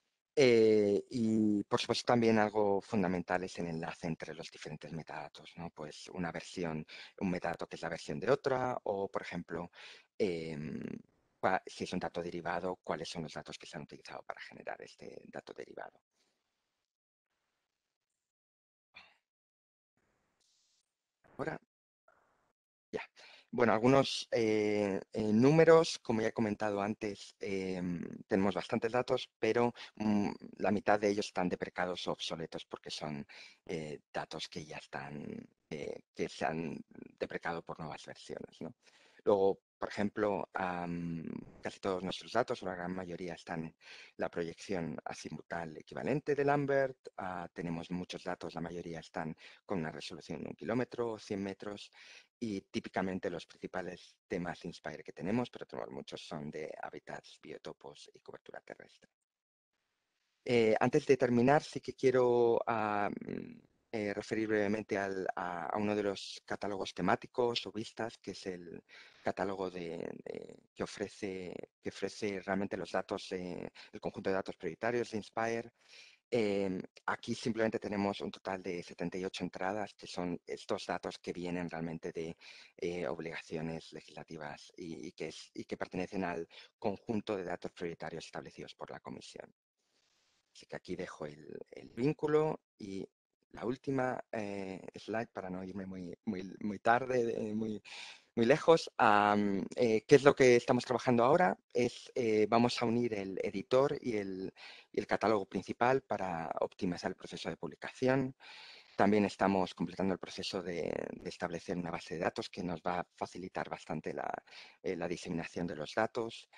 Y por supuesto también algo fundamental es el enlace entre los diferentes metadatos, ¿no? Pues un metadato que es la versión de otra, o por ejemplo, em, si es un dato derivado, cuáles son los datos que se han utilizado para generar este dato derivado. Ahora, ya. Bueno, algunos números, como ya he comentado antes, tenemos bastantes datos, pero la mitad de ellos están deprecados o obsoletos porque son datos que ya están, que se han deprecado por nuevas versiones, ¿no? Luego, por ejemplo, casi todos nuestros datos, o la gran mayoría, están en la proyección azimutal equivalente de Lambert. Tenemos muchos datos, la mayoría están con una resolución de 1 kilómetro, 100 metros, y típicamente los principales temas Inspire que tenemos, pero tenemos muchos, son de hábitats, biotopos y cobertura terrestre. Antes de terminar, sí que quiero referir brevemente a uno de los catálogos temáticos o vistas, que es el catálogo que ofrece realmente los datos, el conjunto de datos prioritarios de Inspire. Aquí simplemente tenemos un total de 78 entradas, que son estos datos que vienen realmente de obligaciones legislativas y que pertenecen al conjunto de datos prioritarios establecidos por la Comisión. Así que aquí dejo el vínculo, y la última slide, para no irme muy tarde, muy lejos. ¿Qué es lo que estamos trabajando ahora? Vamos a unir el editor y el catálogo principal para optimizar el proceso de publicación. También estamos completando el proceso de establecer una base de datos que nos va a facilitar bastante la diseminación de los datos.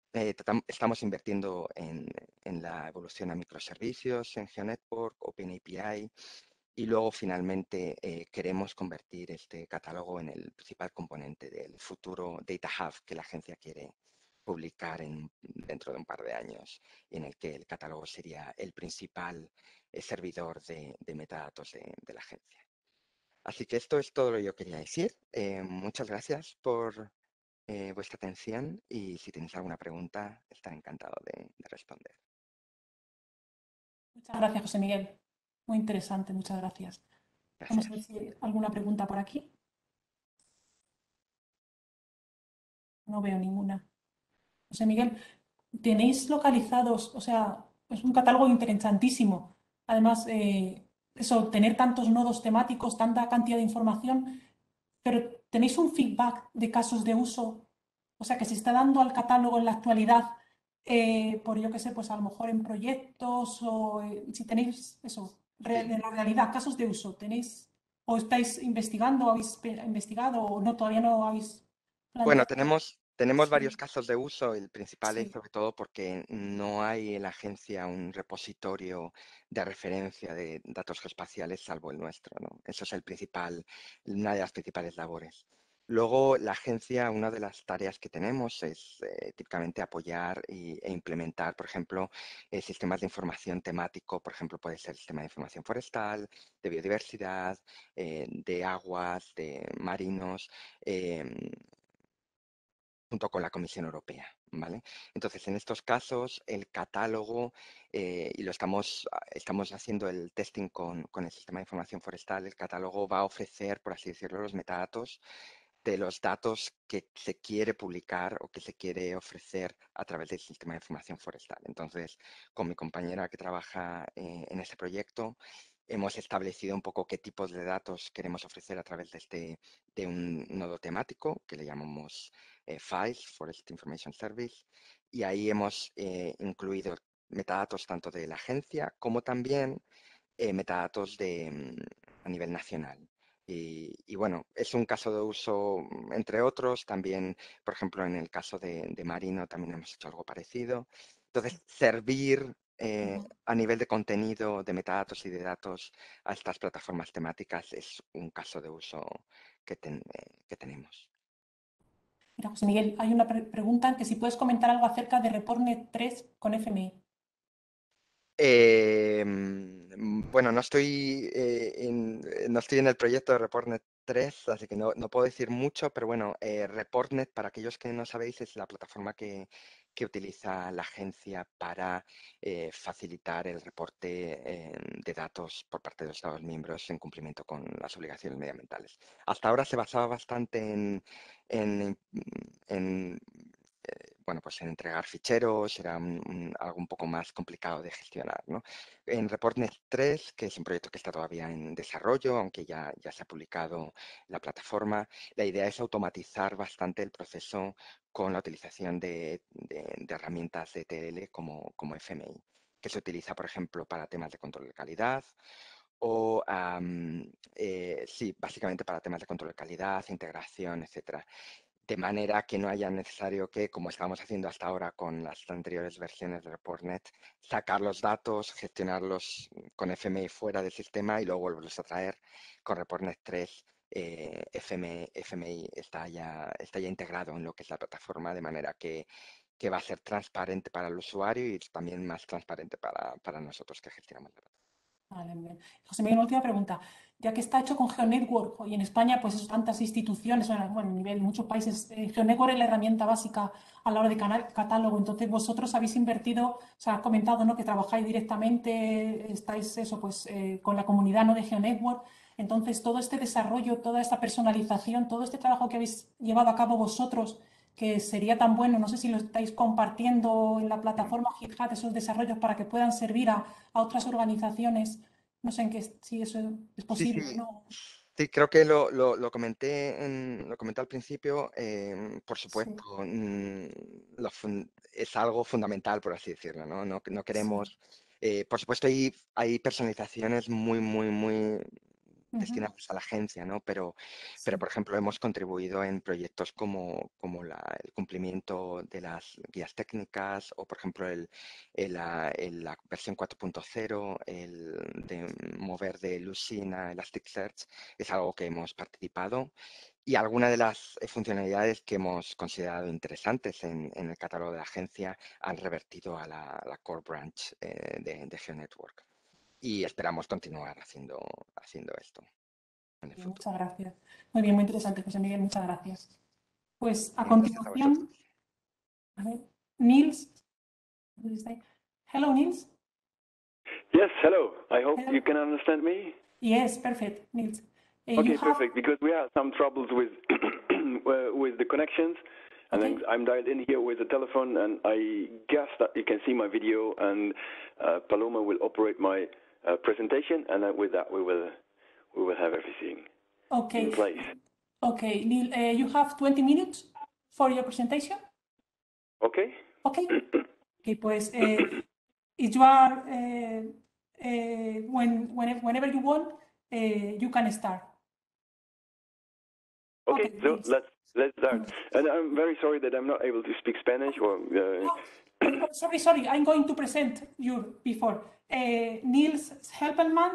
estamos invirtiendo en la evolución a microservicios, en GeoNetwork, OpenAPI, y luego finalmente queremos convertir este catálogo en el principal componente del futuro Data Hub que la agencia quiere publicar dentro de un par de años, y en el que el catálogo sería el principal servidor de metadatos de la agencia. Así que esto es todo lo que yo quería decir. Muchas gracias por vuestra atención, y si tenéis alguna pregunta, estaré encantado de responder. Muchas gracias, José Miguel. Muy interesante, muchas gracias. Vamos a ver Gracias. si hay alguna pregunta por aquí. No veo ninguna. José Miguel, tenéis localizados, o sea, es un catálogo interesantísimo. Además, eso, tener tantos nodos temáticos, tanta cantidad de información, pero tenéis un feedback de casos de uso, o sea, que se está dando al catálogo en la actualidad, por yo qué sé, pues a lo mejor en proyectos o si tenéis eso, Sí. de la realidad, casos de uso, tenéis o estáis investigando, habéis investigado o no, todavía no habéis Bueno, planteado. tenemos varios Sí, casos de uso. El principal es sí. sobre todo porque no hay en la agencia un repositorio de referencia de datos geoespaciales salvo el nuestro, ¿no? Eso es una de las principales labores. Luego, la agencia, una de las tareas que tenemos es típicamente apoyar e implementar, por ejemplo, sistemas de información temático. Por ejemplo, puede ser el sistema de información forestal, de biodiversidad, de aguas, de marinos, em, junto con la Comisión Europea, ¿vale? Entonces, en estos casos, el catálogo, y estamos haciendo el testing con el sistema de información forestal, el catálogo va a ofrecer, por así decirlo, los metadatos de los datos que se quiere publicar o que se quiere ofrecer a través del sistema de información forestal. Entonces, con mi compañera que trabaja en este proyecto, hemos establecido un poco qué tipos de datos queremos ofrecer a través de un nodo temático que le llamamos FISE, Forest Information Service, y ahí hemos incluido metadatos tanto de la agencia como también metadatos a nivel nacional. Y bueno, es un caso de uso, entre otros. También, por ejemplo, en el caso de Marino también hemos hecho algo parecido. Entonces, servir Ujú. a nivel de contenido, de metadatos y de datos a estas plataformas temáticas es un caso de uso que tenemos. Mira, José Miguel, hay una pregunta que si puedes comentar algo acerca de ReportNet 3 con FMI. Bueno, no estoy en el proyecto de ReportNet 3, así que no puedo decir mucho, pero bueno, ReportNet, para aquellos que no sabéis, es la plataforma que utiliza la agencia para facilitar el reporte de datos por parte de los Estados miembros en cumplimiento con las obligaciones medioambientales. Hasta ahora se basaba bastante en, en bueno, pues en entregar ficheros, era algo un poco más complicado de gestionar, ¿no? En ReportNet 3, que es un proyecto que está todavía en desarrollo, aunque ya se ha publicado la plataforma, la idea es automatizar bastante el proceso con la utilización de herramientas de ETL como FMI, que se utiliza, por ejemplo, para temas de control de calidad o, sí, básicamente para temas de control de calidad, integración, etcétera, de manera que no haya necesario que, como estábamos haciendo hasta ahora con las anteriores versiones de ReportNet, sacar los datos, gestionarlos con FMI fuera del sistema y luego volverlos a traer. Con ReportNet 3, FMI está ya integrado en lo que es la plataforma, de manera que va a ser transparente para el usuario y también más transparente para nosotros que gestionamos la plataforma. Vale, bien. José Miguel, una última pregunta. Ya que está hecho con GeoNetwork y en España, pues tantas instituciones, bueno, a nivel, en muchos países, GeoNetwork es la herramienta básica a la hora de catálogo. Entonces, vosotros habéis invertido, o sea, has comentado, ¿no?, que trabajáis directamente, estáis eso, pues, con la comunidad, ¿no?, de GeoNetwork. Entonces, todo este desarrollo, toda esta personalización, todo este trabajo que habéis llevado a cabo vosotros, que sería tan bueno, no sé si lo estáis compartiendo en la plataforma GitHub, esos desarrollos para que puedan servir a otras organizaciones. No sé en qué, si eso es Sí, posible o sí, no. sí, creo que lo comenté lo comenté al principio. Por Sí, supuesto, es algo fundamental, por así decirlo, ¿no? No sí, queremos, por supuesto, hay personalizaciones muy, muy, muy destinados a la agencia, ¿no? Pero, por ejemplo, hemos contribuido en proyectos como el cumplimiento de las guías técnicas o, por ejemplo, la versión 4.0, el de mover de Lucene a Elasticsearch, es algo que hemos participado. Y algunas de las funcionalidades que hemos considerado interesantes en el catálogo de la agencia han revertido a la core branch de GeoNetwork. Y esperamos continuar haciendo esto en el futuro. Muchas gracias. Muy bien, muy interesante, José Miguel, muchas gracias. Pues a Gracias a continuación, vosotros. a ver, Niels. Hello, Niels. Yes, hello. I hope Hello. you can understand me. Yes, perfect, Niels. Okay, perfect. Because we have some troubles with with the connections, and Okay. I'm dialed in here with the telephone, and I guess that you can see my video, and Paloma will operate my presentation, and with that we will have everything in place. Okay, Neil, you have 20 minutes for your presentation. Okay. Okay. Okay, pues if you are whenever you want, you can start. Okay, so Niels. let's start. And I'm very sorry that I'm not able to speak Spanish or. Sorry, I'm going to present you before. Niels Helpelman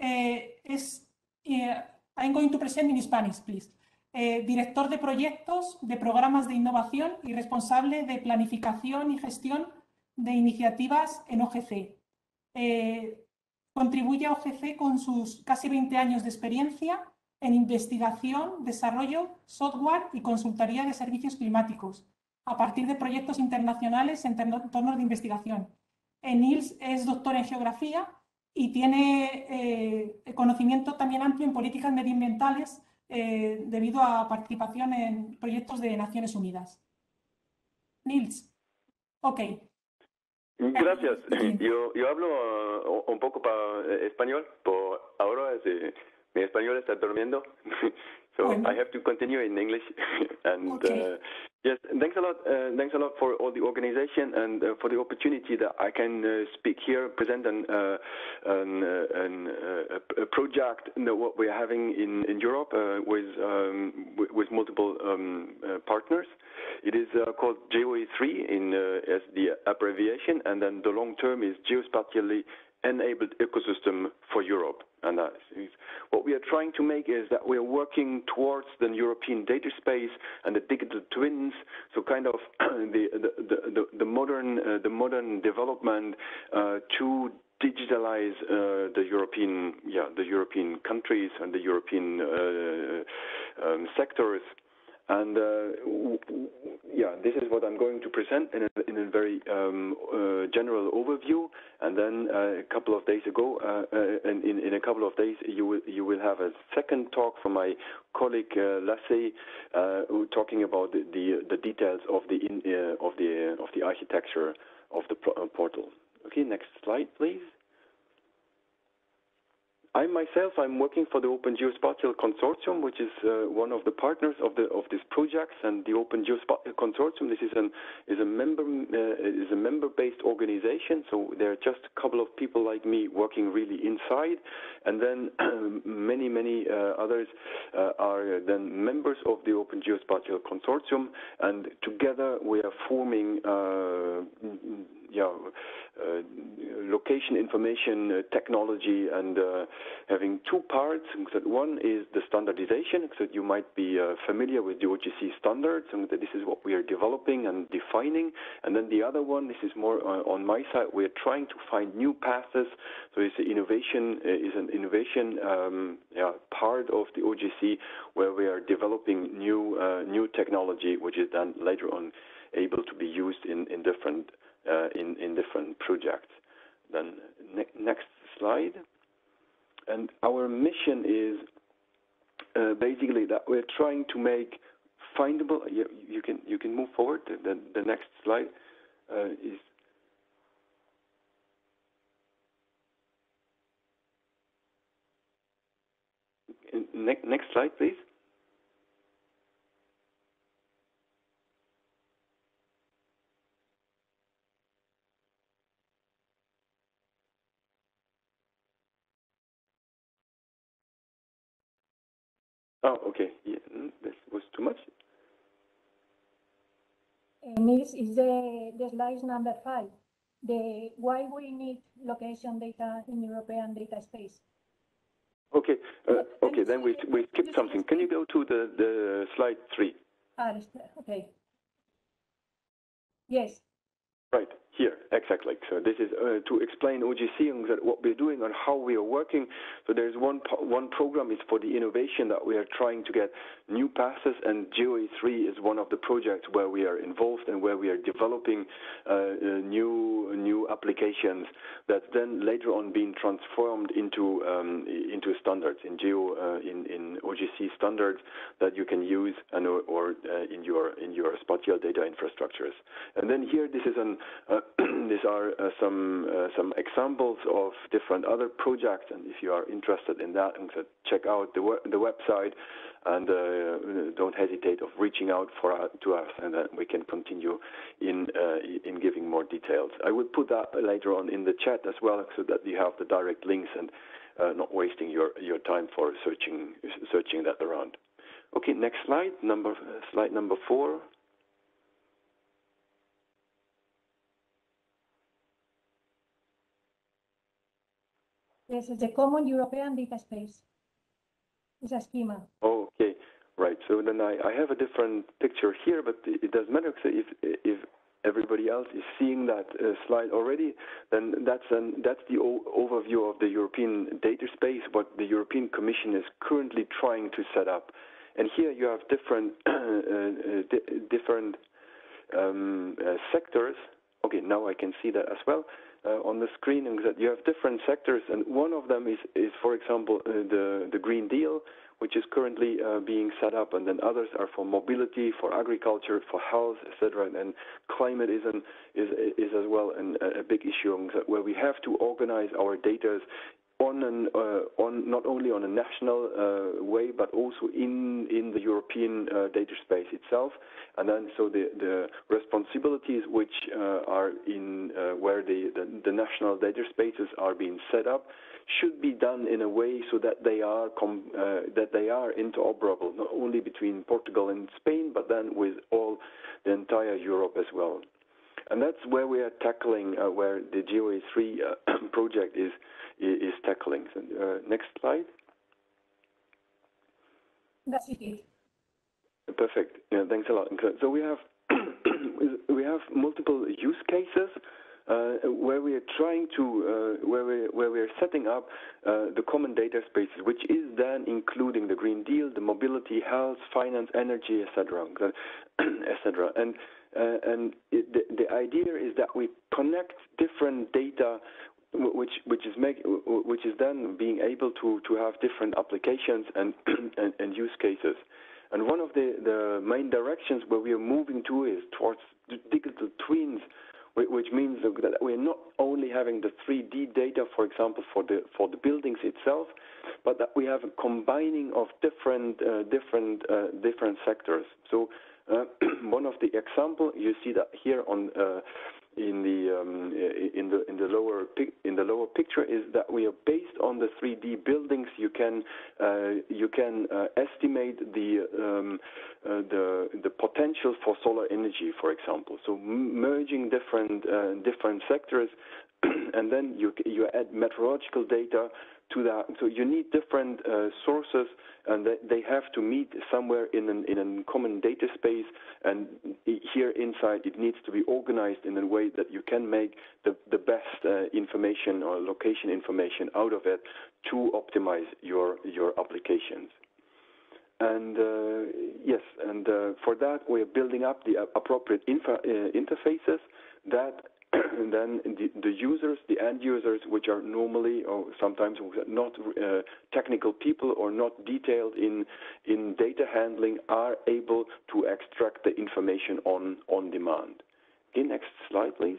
I'm going to present in Spanish, please. Director de proyectos, de programas de innovación y responsable de planificación y gestión de iniciativas en OGC. Contribuye a OGC con sus casi 20 años de experiencia en investigación, desarrollo, software y consultoría de servicios climáticos, a partir de proyectos internacionales en entornos de investigación. Niels es doctor en geografía y tiene conocimiento también amplio en políticas medioambientales debido a participación en proyectos de Naciones Unidas. Niels, ok. Gracias. Yo hablo un poco español, pero ahora mi español está durmiendo. So I have to continue in English. And yes, thanks a lot for all the organization and for the opportunity that I can speak here, present a project what we're having in Europe with multiple partners. It is called GeoE3 as the abbreviation, and then the long term is Geospatially Enabled Ecosystem for Europe. And what we are trying to make is that we are working towards the European data space and the digital twins, so kind of the modern development to digitalize the European countries and the European sectors. And this is what I'm going to present in a very general overview. And then a couple of days ago, in a couple of days, you will have a second talk from my colleague Lasse, talking about the details of the architecture of the portal. Okay, next slide, please. I'm working for the Open Geospatial Consortium, which is one of the partners of this project. And the Open Geospatial Consortium, this is a member-based organization. So there are just a couple of people like me working really inside, and then many others are then members of the Open Geospatial Consortium, and together we are forming location information technology, and having two parts. One is the standardization, so you might be familiar with the OGC standards, and this is what we are developing and defining. And then the other one, this is more on my side, we are trying to find new paths. So it's an innovation part of the OGC, where we are developing new technology, which is then later on able to be used in different projects. Then next slide. And our mission is basically that we're trying to make findable. You can move forward. The next slide is. Next slide, please. Oh, okay. Yeah, this was too much. Nils, is the slide number 5. Why we need location data in European data space? Okay. Okay. Then we skipped something. Can you go to the slide 3? Okay. Yes. Right, here, exactly. So this is to explain OGC and what we're doing and how we are working. So there's one program is for the innovation that we are trying to get new passes, and GeoE3 is one of the projects where we are involved and where we are developing new applications that then later on being transformed into standards in in OGC standards that you can use or in your spatial data infrastructures. And then here, this is these are some examples of different other projects, and if you are interested in that, check out the website, and don't hesitate of reaching out to us, and then we can continue in giving more details. I will put that later on in the chat as well, so that you have the direct links and not wasting your time for searching that around. Okay, next slide, slide number 4. This is the common European data space. It's a schema. Oh, okay, right. So then I have a different picture here, but it doesn't matter. So if everybody else is seeing that slide already, then that's the overview of the European data space, what the European Commission is currently trying to set up. And here you have different sectors. Okay, now I can see that as well. On the screen, and that you have different sectors, and one of them is for example, the Green Deal, which is currently being set up, and then others are for mobility, for agriculture, for health, etc. And climate is as well a big issue where we have to organize our data on not only on a national way, but also in the European data space itself. And then so the responsibilities which are in where the national data spaces are being set up should be done in a way so that they are interoperable, not only between Portugal and Spain, but then with the entire Europe as well. And that's where we are tackling, where the GeoE3 project is tackling. So, next slide. That's it. Perfect. Yeah, thanks a lot. So we have multiple use cases where we are trying to where we are setting up the common data spaces, which is then including the Green Deal, the mobility, health, finance, energy, etc., etc. And the idea is that we connect different data, which is then being able to have different applications and use cases. And one of the main directions where we are moving to is towards digital twins, which means that we're not only having the 3D data, for example, for the buildings itself, but that we have a combining of different sectors. So one of the example you see that here on in the lower picture is that we are based on the 3D buildings. You can estimate the potential for solar energy, for example. So merging different sectors, and then you add meteorological data to that. So you need different sources, and they have to meet somewhere in a common data space. And here inside, it needs to be organized in a way that you can make the best information or location information out of it to optimize your applications. And yes, and for that we are building up the appropriate interfaces that then the users, the end users, which are normally or sometimes not technical people or not detailed in data handling, are able to extract the information on demand. Okay, next slide, please.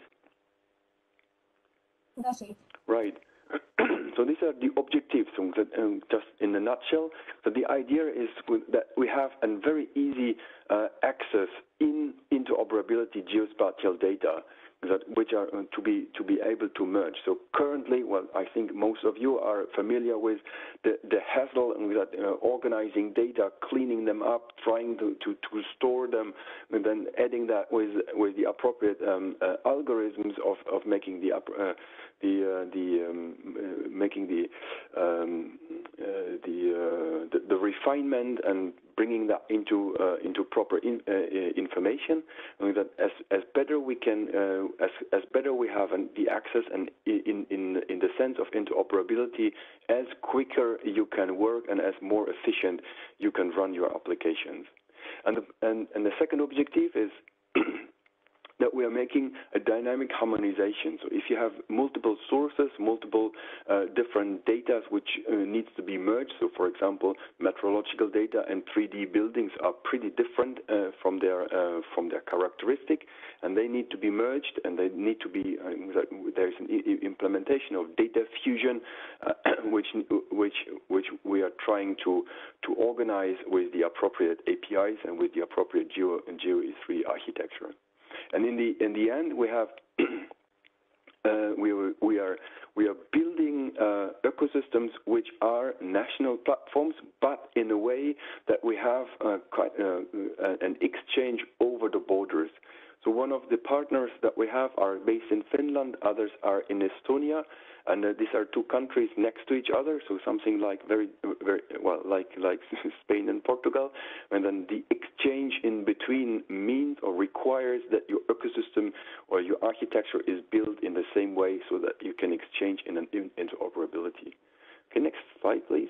That's it. Right. So these are the objectives, just in a nutshell. So the idea is that we have a very easy access into interoperability geospatial data. which are to be able to merge. So currently, well, I think most of you are familiar with the hassle and that organizing data, cleaning them up, trying to store them, and then adding that with the appropriate algorithms of making the refinement and bringing that into proper information, and that as better we can as better we have the access and in the sense of interoperability, as quicker you can work and as more efficient you can run your applications. And the second objective is that we are making a dynamic harmonization. So if you have multiple sources, multiple different data which needs to be merged, so for example, meteorological data and 3D buildings are pretty different from their characteristic, and they need to be merged, and they need to be there's an implementation of data fusion, which we are trying to organize with the appropriate APIs and with the appropriate GeoE3 architecture. And in the end, we have we are building ecosystems which are national platforms, but in a way that we have an exchange over the borders. So one of the partners that we have are based in Finland, others are in Estonia, and these are two countries next to each other, so something like very well, like Spain and Portugal, and then the exchange in between means or requires that your ecosystem or your architecture is built in the same way so that you can exchange in an interoperability. Okay, next slide, please.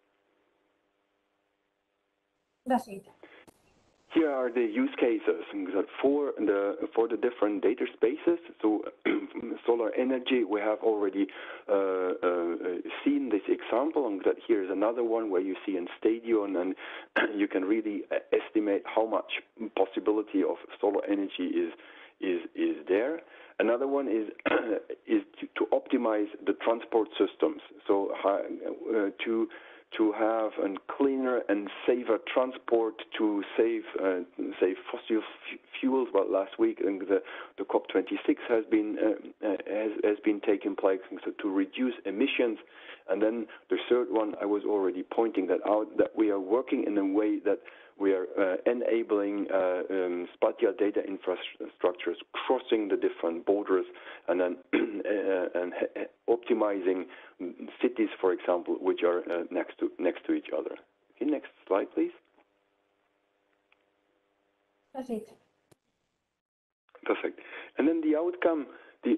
That's it. Here are the use cases for the different data spaces. So solar energy, we have already seen this example, and that here is another one where you see in Stadion, and you can really estimate how much possibility of solar energy is there. Another one is to optimize the transport systems. So to have a cleaner and safer transport, to save fossil fuels. Well, last week the COP26 has been taking place, so to reduce emissions. And then the third one, I was already pointing that out, that we are working in a way that we are enabling spatial data infrastructures crossing the different borders, and then optimizing cities, for example, which are next to each other. Okay, next slide, please. That's it. Perfect. And then the outcome, the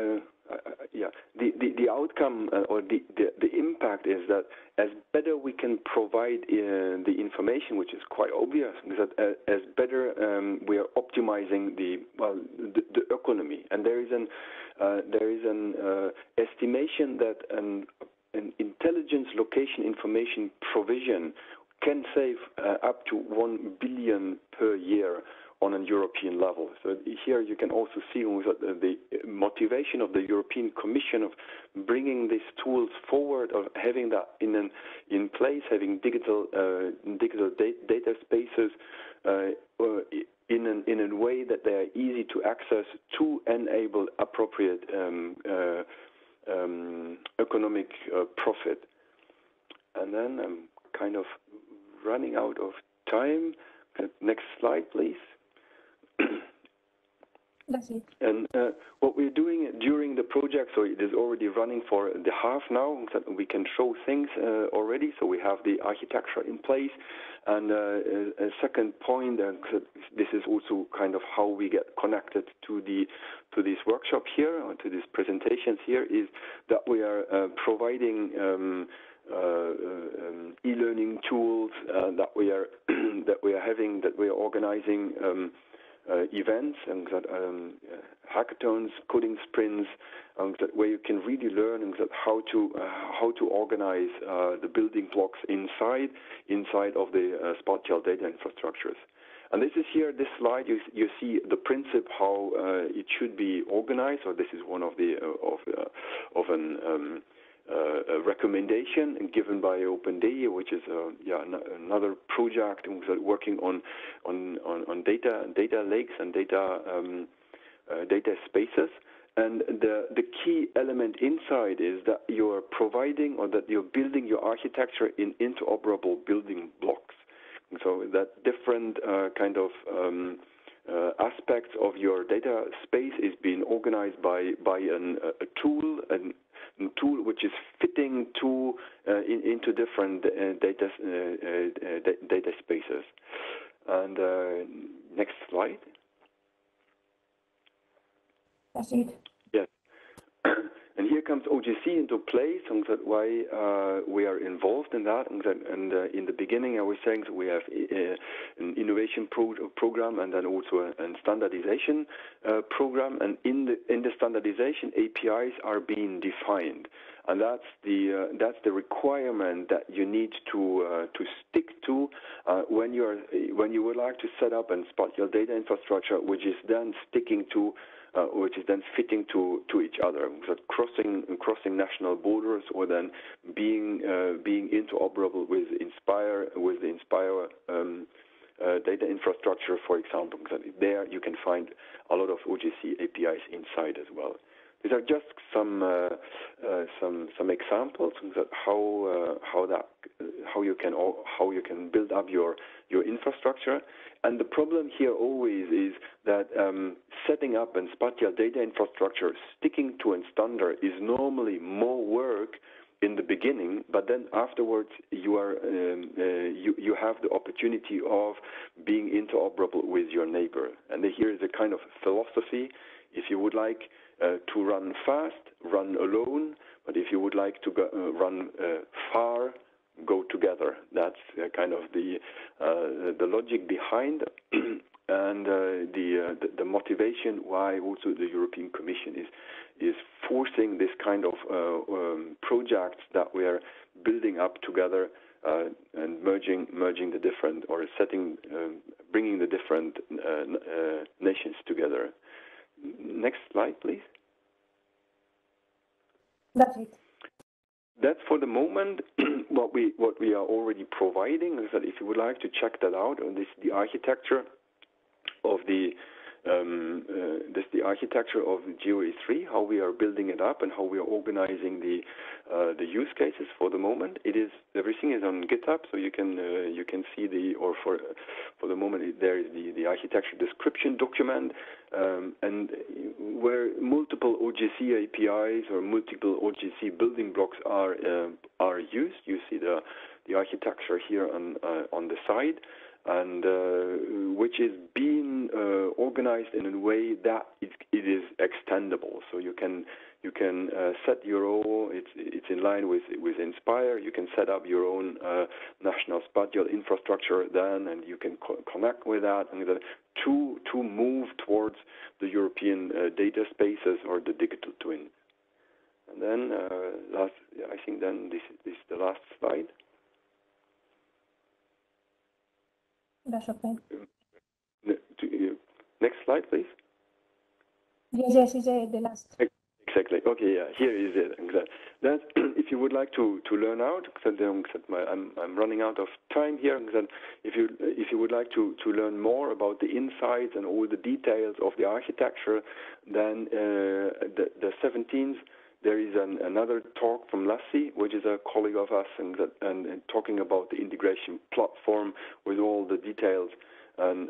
outcome or the impact is that as better we can provide the information, which is quite obvious, is that as better we are optimizing the economy. And there is an estimation that an intelligence location information provision can save up to 1 billion per year on a European level. So here you can also see the motivation of the European Commission of bringing these tools forward, of having that in place, having digital data spaces in a way that they are easy to access to enable appropriate economic profit. And then I'm kind of running out of time. Next slide, please. That's it. And what we're doing during the project, so it is already running for the half now, so we can show things already. So we have the architecture in place. And a second point, this is also kind of how we get connected to this workshop here, or to these presentations here, is that we are providing e-learning tools that we are organizing events and hackathons, coding sprints, where you can really learn how to organize the building blocks inside of the spatial data infrastructures. And this is here, this slide, you see the principle how it should be organized. So this is one of the a recommendation given by OpenData, which is another project working on data lakes and data data spaces. And the key element inside is that you're providing or that you're building your architecture in interoperable building blocks. And so that different kind of aspects of your data space is being organized by a tool, which is fitting into different data spaces. And next slide. That's it. Yes. And here comes OGC into play, so that's why we are involved in that. And in the beginning, I was saying that we have an innovation program and then also a standardization program. And in the standardization, APIs are being defined, and that's the requirement that you need to stick to when you would like to set up and spatial data infrastructure, which is then sticking to. Which is then fitting to each other, so crossing national borders, or then being interoperable with Inspire, the Inspire data infrastructure, for example. So there you can find a lot of OGC APIs inside as well. These are just some examples of how you can build up your infrastructure. And the problem here always is that setting up a spatial data infrastructure, sticking to a standard, is normally more work in the beginning, but then afterwards you have the opportunity of being interoperable with your neighbor. And here is a kind of philosophy. If you would like to run fast, run alone, but if you would like to run far, go together. That's kind of the logic behind, and the motivation why also the European Commission is forcing this kind of projects that we are building up together and merging the different, or bringing the different nations together. Next slide, please. That's it. That's for the moment what we are already providing. Is that if you would like to check that out, the architecture of the architecture of the GOA3, how we are building it up and how we are organizing the use cases for the moment. Everything is on GitHub, so you can see for the moment there is the architecture description document, and where multiple OGC APIs or multiple OGC building blocks are used. You see the architecture here on the side, and which is being organized in a way that it is extendable. So you can set your own. It's in line with Inspire. You can set up your own national spatial infrastructure then, and you can connect with that and to move towards the European data spaces or the digital twin. And then I think then this is the last slide. That's okay. Next slide, please. Yes, it's the last. Exactly. Okay, yeah, here is it. That if you would like to learn out, I'm running out of time here. If you would like to learn more about the insights and all the details of the architecture, then the 17th. There is another talk from Lassie, which is a colleague of us, and talking about the integration platform with all the details and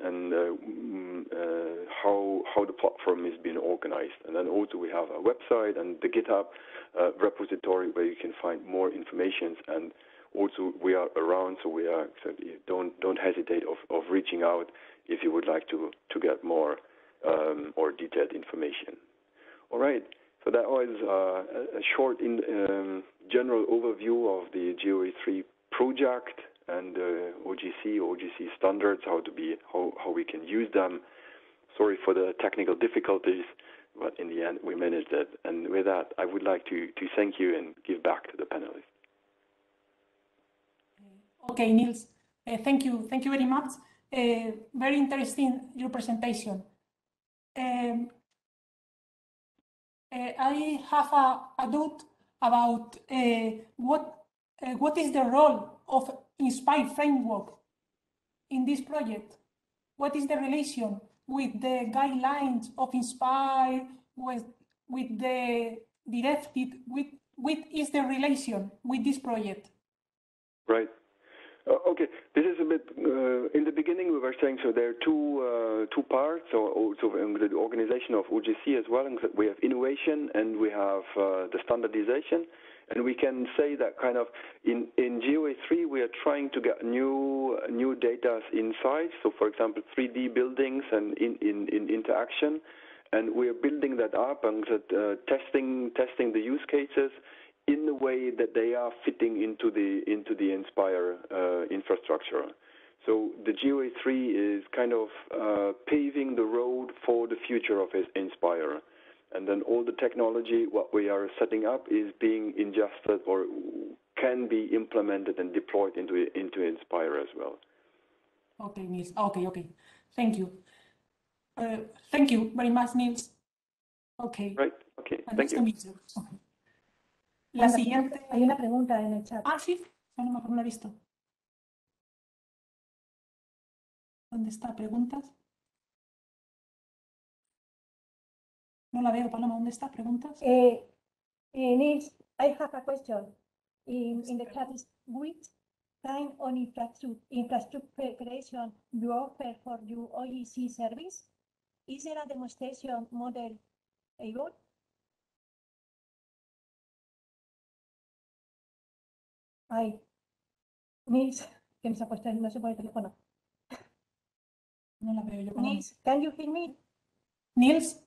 how the platform is being organized. And then also we have a website and the GitHub repository where you can find more information. And also we are around, so don't hesitate of reaching out if you would like to get more or detailed information. All right. So that was a short general overview of the GOA3 project and OGC standards, how we can use them. Sorry for the technical difficulties, but in the end we managed it. And with that, I would like to thank you and give back to the panelists. Okay, Niels, thank you very much. Very interesting, your presentation. I have a doubt about what is the role of Inspire framework in this project. What is the relation with the guidelines of INSPIRE, with the directive, with is the relation with this project? Right. Okay, this is a bit, in the beginning we were saying, so there are two parts, or also the organization of OGC as well. We have innovation and we have the standardization. And we can say that kind of in GOA3 we are trying to get new data inside. So for example, 3D buildings and in interaction. And we are building that up and testing the use cases in the way that they are fitting into the INSPIRE infrastructure. So the GOA3 is kind of paving the road for the future of INSPIRE. And then all the technology, what we are setting up, is being ingested or can be implemented and deployed into INSPIRE as well. Okay, Niels. Okay. Thank you. Thank you very much, Niels. Okay. Right. Okay. And thank you. Okay. La siguiente. Hay una pregunta en el chat. Ah, sí. A lo mejor no la he visto. ¿Dónde está? ¿Preguntas? No la veo, Paloma. ¿Dónde está? ¿Preguntas? Niels, I have a question. In the chat is, which kind of infrastructure preparation you offer for your OGC service? Is there a demonstration model able? Ay, Niels, que me se ha puesto, no se pone el teléfono. No la veo yo. Niels, can you hear me? Niels.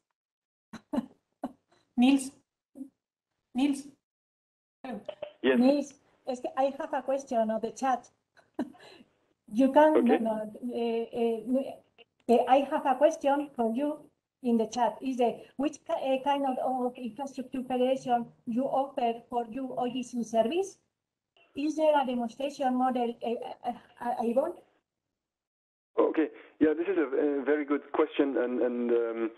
Niels. Yes. Niels, I have a question on the chat. You can, Okay. I have a question for you in the chat. Is which kind of infrastructure preparation you offer for your OGC service? Is there a demonstration model able? Okay. Yeah, this is a very good question, and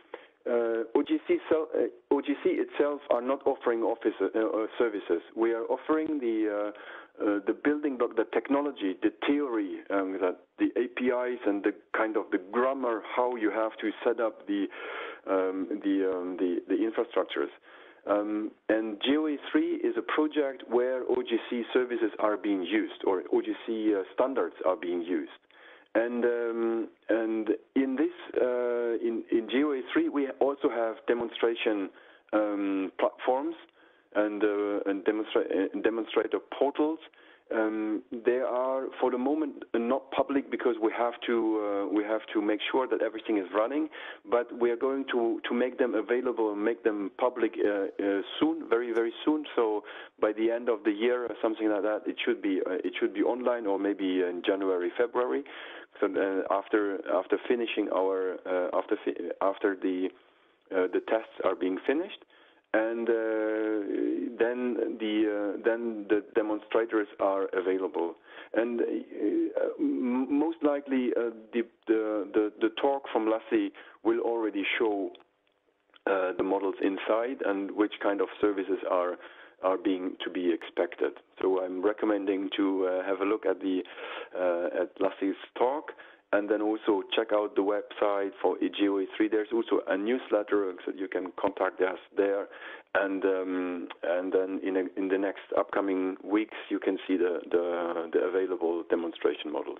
OGC itself are not offering office services. We are offering the building block, the technology, the theory, that the APIs and the kind of the grammar, how you have to set up the infrastructures. And GOA3 is a project where OGC services are being used, or OGC standards are being used. And in this in GOA3 we also have demonstration platforms and demonstrator portals. They are for the moment not public because we have to make sure that everything is running. But we are going to make them available and make them public soon, very soon. So by the end of the year or something like that, it should be online, or maybe in January, February. So after finishing our after the tests are being finished. And then the demonstrators are available, and most likely the talk from Lassie will already show the models inside and which kind of services are being to be expected. So I'm recommending to have a look at at Lassie's talk. And then also check out the website for GOA3. There's also a newsletter, so you can contact us there. And then in the next upcoming weeks, you can see the available demonstration models.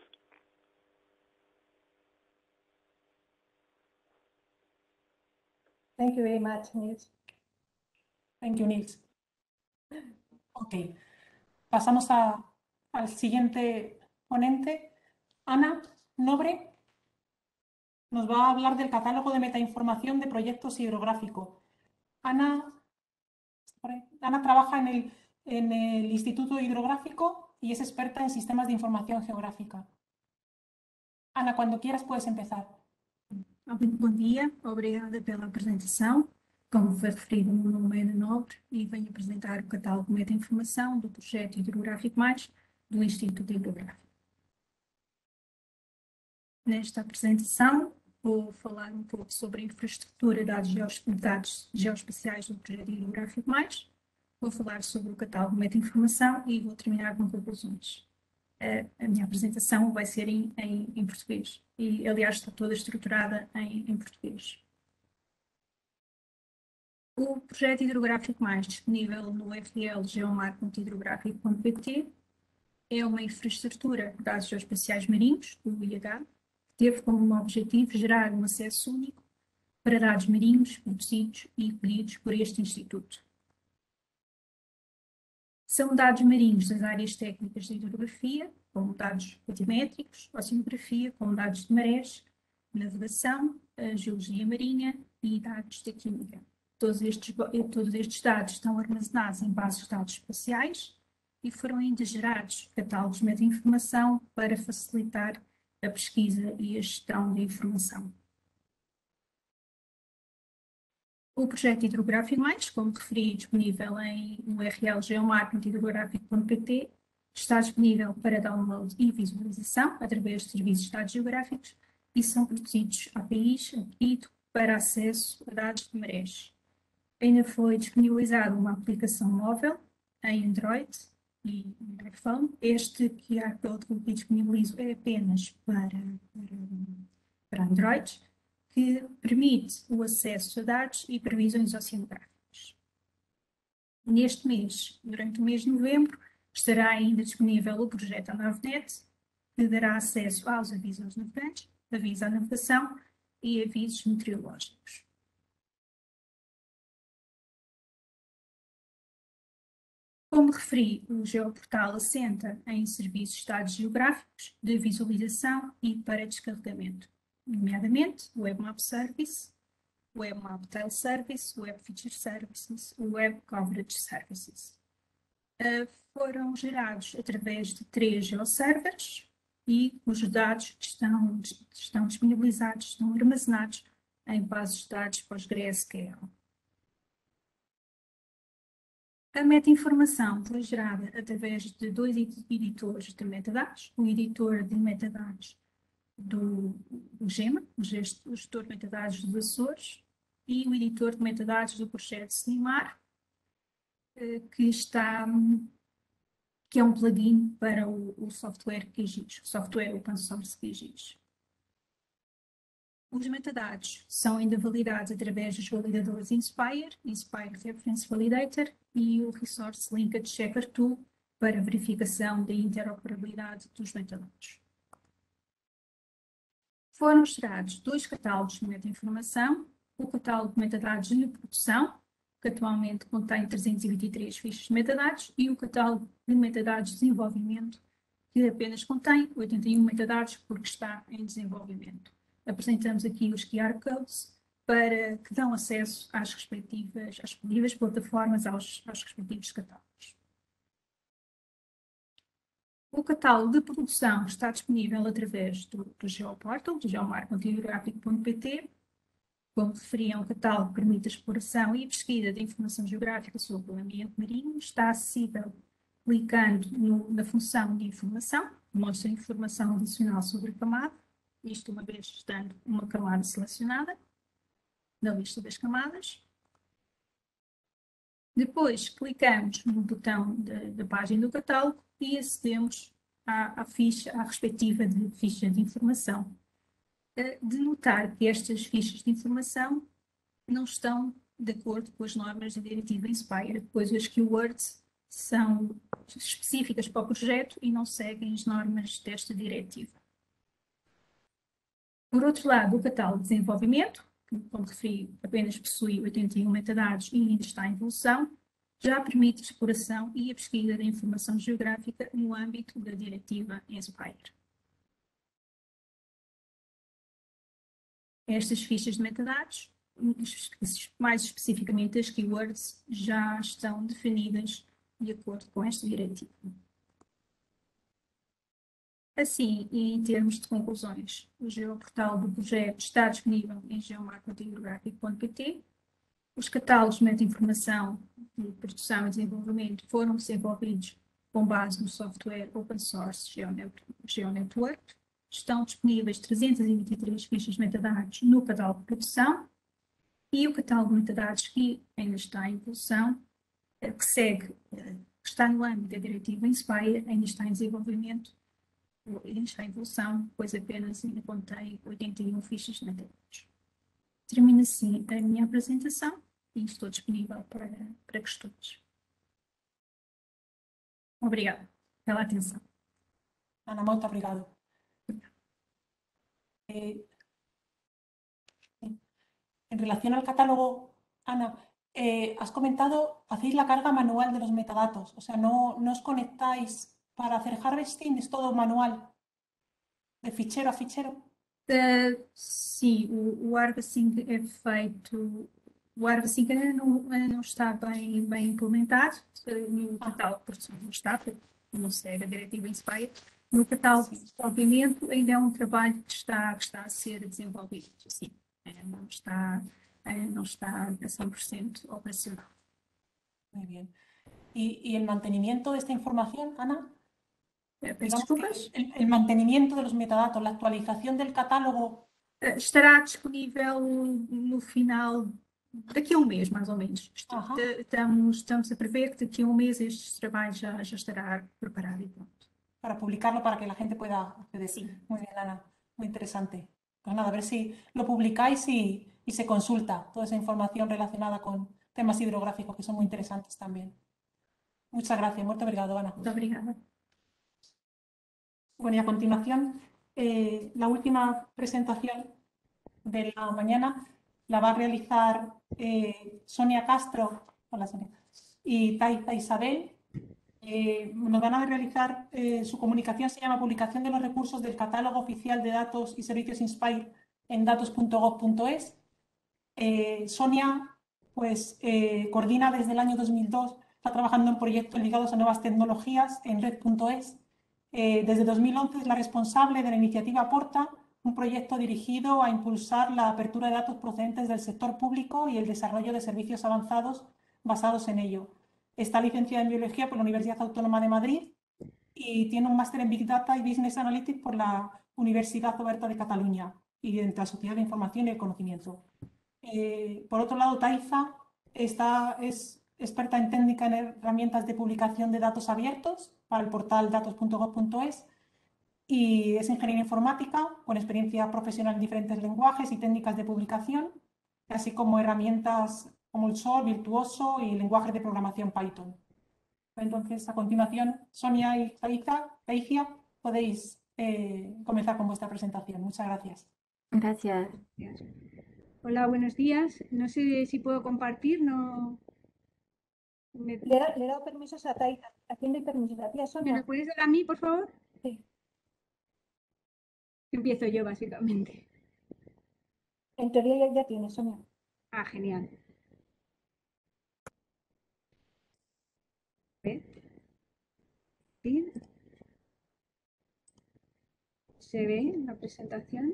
Thank you very much, Niels. Thank you, Niels. Ok. Pasamos al siguiente ponente. Ana Nobre nos va a hablar del catálogo de metainformación de proyectos hidrográficos. Ana trabaja en el Instituto Hidrográfico y es experta en sistemas de información geográfica. Ana, cuando quieras puedes empezar. Bom dia, obrigada pela apresentação. Como foi referido, o meu nome é Ana Nobre e venho apresentar o catálogo de metainformação do projeto Hidrográfico Mais do Instituto Hidrográfico. Nesta apresentação, vou falar um pouco sobre a infraestrutura de dados geoespaciais do projeto Hidrográfico Mais, vou falar sobre o catálogo de metainformação e vou terminar com conclusões. a minha apresentação vai ser em português. E, aliás, está toda estruturada em português. O projeto hidrográfico mais disponível no URL geomar.hidrográfico.pt é uma infraestrutura de dados geoespaciais marinhos, do IH, que teve como objetivo gerar um acesso único para dados marinhos produzidos e colhidos por este Instituto. São dados marinhos das áreas técnicas de hidrografia, como dados batimétricos, oceanografia, como dados de marés, navegação, geologia marinha e dados da química. Todos estes dados estão armazenados em bases de dados espaciais e foram ainda gerados catálogos de meta-informação para facilitar a pesquisa e a gestão da informação. O projeto Hidrográfico Mais, como referi, disponível em URL geomar.hidrográfico.pt, está disponível para download e visualização através de serviços de dados geográficos e são produzidos APIs para acesso a dados de marés. Ainda foi disponibilizada uma aplicação móvel em Android e iPhone. Este QR Code que disponibilizo é apenas para Android, que permite o acesso a dados e previsões oceanográficas. Neste mês, durante o mês de novembro, estará ainda disponível o projeto ANAVNet, que dará acesso aos avisos aos navegantes, avisos à navegação e avisos meteorológicos. Como referi, o Geoportal assenta em serviços de dados geográficos de visualização e para descarregamento, nomeadamente o Web Map Service, Web Map Tile Service, Web Feature Services, Web Coverage Services. Foram gerados através de 3 geoservers e os dados estão disponibilizados, estão armazenados em bases de dados PostgreSQL. A meta-informação foi gerada através de 2 editores de metadados, o editor de metadados do GEMA, o gestor de metadados dos Açores, e o editor de metadados do projeto SNIMAR, que é um plugin para o software QGIS, o software open source QGIS. Os metadados são ainda validados através dos validadores Inspire Reference Validator e o Resource Linkage Checker Tool para verificação da interoperabilidade dos metadados. Foram gerados 2 catálogos de meta-informação, o catálogo de metadados de produção, que atualmente contém 323 fichas de metadados, e o catálogo de metadados de desenvolvimento, que apenas contém 81 metadados porque está em desenvolvimento. Apresentamos aqui os QR Codes que dão acesso às respectivas plataformas, aos respectivos catálogos. O catálogo de produção está disponível através do Geoportal, do geomar.hidrográfico.pt. Como referi, é um catálogo que permite a exploração e pesquisa de informação geográfica sobre o ambiente marinho. Está acessível clicando na função de informação, que mostra informação adicional sobre a camada, isto uma vez estando uma camada selecionada na lista das camadas. Depois clicamos no botão da página do catálogo e acedemos à respectiva ficha de informação. De notar que estas fichas de informação não estão de acordo com as normas da diretiva Inspire, pois as keywords são específicas para o projeto e não seguem as normas desta diretiva. Por outro lado, o catálogo de desenvolvimento, que, como referi, apenas possui 81 metadados e ainda está em evolução, já permite a exploração e a pesquisa da informação geográfica no âmbito da diretiva Inspire. Estas fichas de metadados, mais especificamente as keywords, já estão definidas de acordo com esta diretiva. Assim, e em termos de conclusões, o geoportal do projeto está disponível em geomar.hidrográfico.pt. Os catálogos de meta-informação de produção e desenvolvimento foram desenvolvidos com base no software open source GeoNetwork. Estão disponíveis 323 fichas de metadados no catálogo de produção e o catálogo de metadados que ainda está em evolução, que está no âmbito da diretiva Inspire, ainda está em desenvolvimento, a evolução, pois apenas encontrei 81 fichas na internet. Termino assim a minha apresentação e estou disponível para questões. Obrigada pela atenção. Ana, muito obrigado. En relación al catálogo, Ana, has comentado, hacéis la carga manual de los metadatos, o sea, no os conectáis para hacer harvesting, es todo manual, de fichero a fichero. Sim, o harvesting é feito. O harvesting ainda não está bem implementado no catálogo, porque não está, porque não segue a diretiva Inspire. No catálogo de desenvolvimento ainda é um trabalho que está a ser desenvolvido, sim. Não está a 100% operacional. Muy bien. ¿Y el mantenimiento de esta información, Ana? Digamos que el mantenimiento de los metadatos, la actualización del catálogo. Estará disponível no final, daqui a um mês, mais ou menos. Estamos a prever que daqui a um mês este trabalho já estará preparado e pronto. Para publicarlo, para que la gente pueda acceder. Sí. Muy bien, Ana. Muy interesante. Pues nada, a ver si lo publicáis y se consulta toda esa información relacionada con temas hidrográficos que son muy interesantes también. Muchas gracias. Muito obrigado, Ana. Muito obrigada. Bueno, y a continuación, la última presentación de la mañana la va a realizar Sonia Castro, hola Sonia, y Taiza Isabel. Nos van a realizar, su comunicación se llama Publicación de los recursos del catálogo oficial de datos y servicios Inspire en datos.gov.es. Sonia, pues, coordina desde el año 2002, está trabajando en proyectos ligados a nuevas tecnologías en red.es. Desde 2011 es la responsable de la iniciativa Aporta, un proyecto dirigido a impulsar la apertura de datos procedentes del sector público y el desarrollo de servicios avanzados basados en ello. Está licenciada en Biología por la Universidad Autónoma de Madrid y tiene un máster en Big Data y Business Analytics por la Universidad Oberta de Cataluña y de la Sociedad de Información y el Conocimiento. Por otro lado, Taiza es experta en técnica en herramientas de publicación de datos abiertos para el portal datos.gov.es y es ingeniera informática con experiencia profesional en diferentes lenguajes y técnicas de publicación, así como herramientas como el SOR, Virtuoso y lenguajes de programación Python. Entonces, a continuación, Sonia y Taiza, podéis comenzar con vuestra presentación. Muchas gracias. Gracias. Hola, buenos días. No sé si puedo compartir, no... Le he dado permisos a Taiza. ¿A quién doy permisos? ¿A ti, a Sonia? ¿Me lo puedes dar a mí, por favor? Sí. Empiezo yo, básicamente. En teoría ya tienes, Sonia. Ah, genial. ¿Ve? ¿Sí? ¿Se ve la presentación?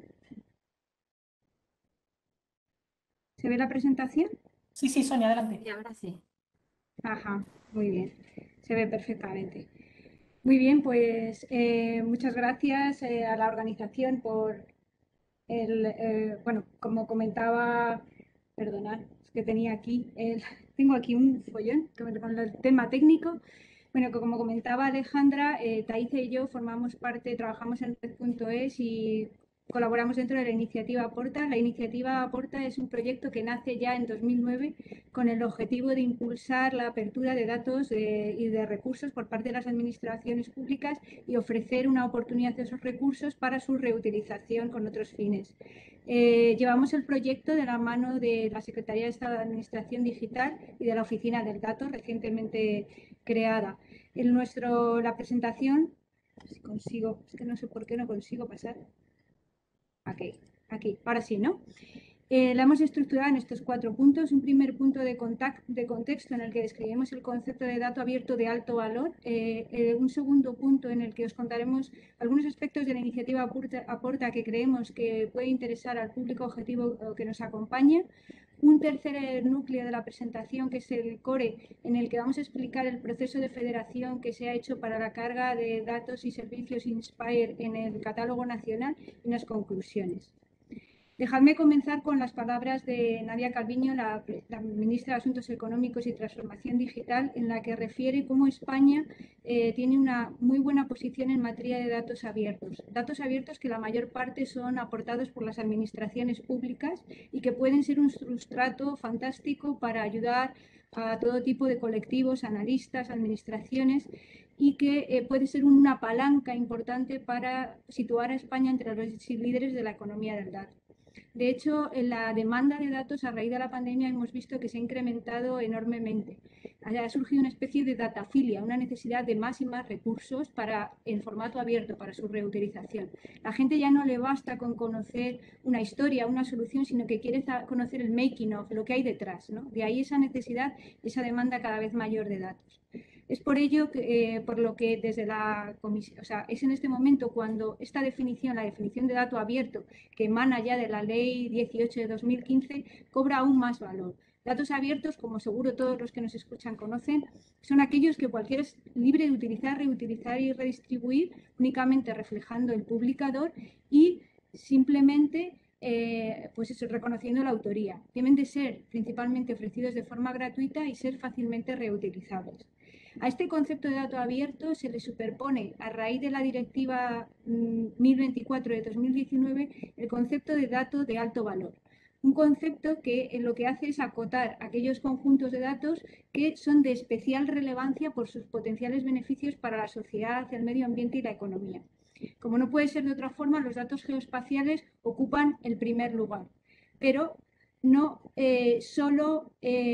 ¿Se ve la presentación? Sí, Sonia, adelante. Y ahora sí. Ajá, muy bien. Se ve perfectamente. Muy bien, pues muchas gracias a la organización por bueno, como comentaba, perdonad, es que tenía aquí, tengo aquí un follón con el tema técnico. Bueno, como comentaba Alejandra, Taiza y yo trabajamos en Red.es y colaboramos dentro de la iniciativa Aporta. La iniciativa Aporta es un proyecto que nace ya en 2009 con el objetivo de impulsar la apertura de datos y de recursos por parte de las administraciones públicas y ofrecer una oportunidad de esos recursos para su reutilización con otros fines. Llevamos el proyecto de la mano de la Secretaría de Estado de Administración Digital y de la Oficina del Dato recientemente creada. La presentación, si consigo, es que no sé por qué no consigo pasar. Aquí, ahora sí, ¿no? La hemos estructurado en estos 4 puntos. Un primer punto de contexto en el que describimos el concepto de dato abierto de alto valor. Un segundo punto en el que os contaremos algunos aspectos de la iniciativa Aporta que creemos que puede interesar al público objetivo que nos acompaña. Un tercer núcleo de la presentación, que es el core, en el que vamos a explicar el proceso de federación que se ha hecho para la carga de datos y servicios Inspire en el catálogo nacional y unas conclusiones. Dejadme comenzar con las palabras de Nadia Calviño, la ministra de Asuntos Económicos y Transformación Digital, en la que refiere cómo España tiene una muy buena posición en materia de datos abiertos. Datos abiertos que la mayor parte son aportados por las administraciones públicas y que pueden ser un sustrato fantástico para ayudar a todo tipo de colectivos, analistas, administraciones, y que puede ser una palanca importante para situar a España entre los líderes de la economía del dato. De hecho, en la demanda de datos a raíz de la pandemia hemos visto que se ha incrementado enormemente. Ha surgido una especie de datafilia, una necesidad de más y más recursos en formato abierto para su reutilización. La gente ya no le basta con conocer una historia, una solución, sino que quiere conocer el making of, lo que hay detrás, ¿no? De ahí esa necesidad, esa demanda cada vez mayor de datos. Es por ello que, por lo que desde la Comisión, o sea, es en este momento cuando esta definición, la definición de dato abierto, que emana ya de la Ley 18 de 2015, cobra aún más valor. Datos abiertos, como seguro todos los que nos escuchan conocen, son aquellos que cualquiera es libre de utilizar, reutilizar y redistribuir, únicamente reflejando el publicador y simplemente pues eso, reconociendo la autoría. Deben de ser principalmente ofrecidos de forma gratuita y ser fácilmente reutilizables. A este concepto de dato abierto se le superpone, a raíz de la Directiva 1024 de 2019, el concepto de dato de alto valor. Un concepto que lo que hace es acotar aquellos conjuntos de datos que son de especial relevancia por sus potenciales beneficios para la sociedad, el medio ambiente y la economía. Como no puede ser de otra forma, los datos geoespaciales ocupan el primer lugar, pero no solo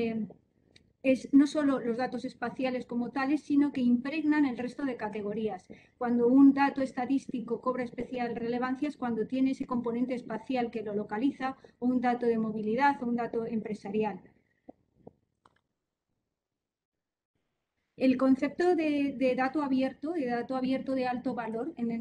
los datos espaciales como tales, sino que impregnan el resto de categorías. Cuando un dato estadístico cobra especial relevancia es cuando tiene ese componente espacial que lo localiza, o un dato de movilidad o un dato empresarial. El concepto de dato abierto de alto valor, en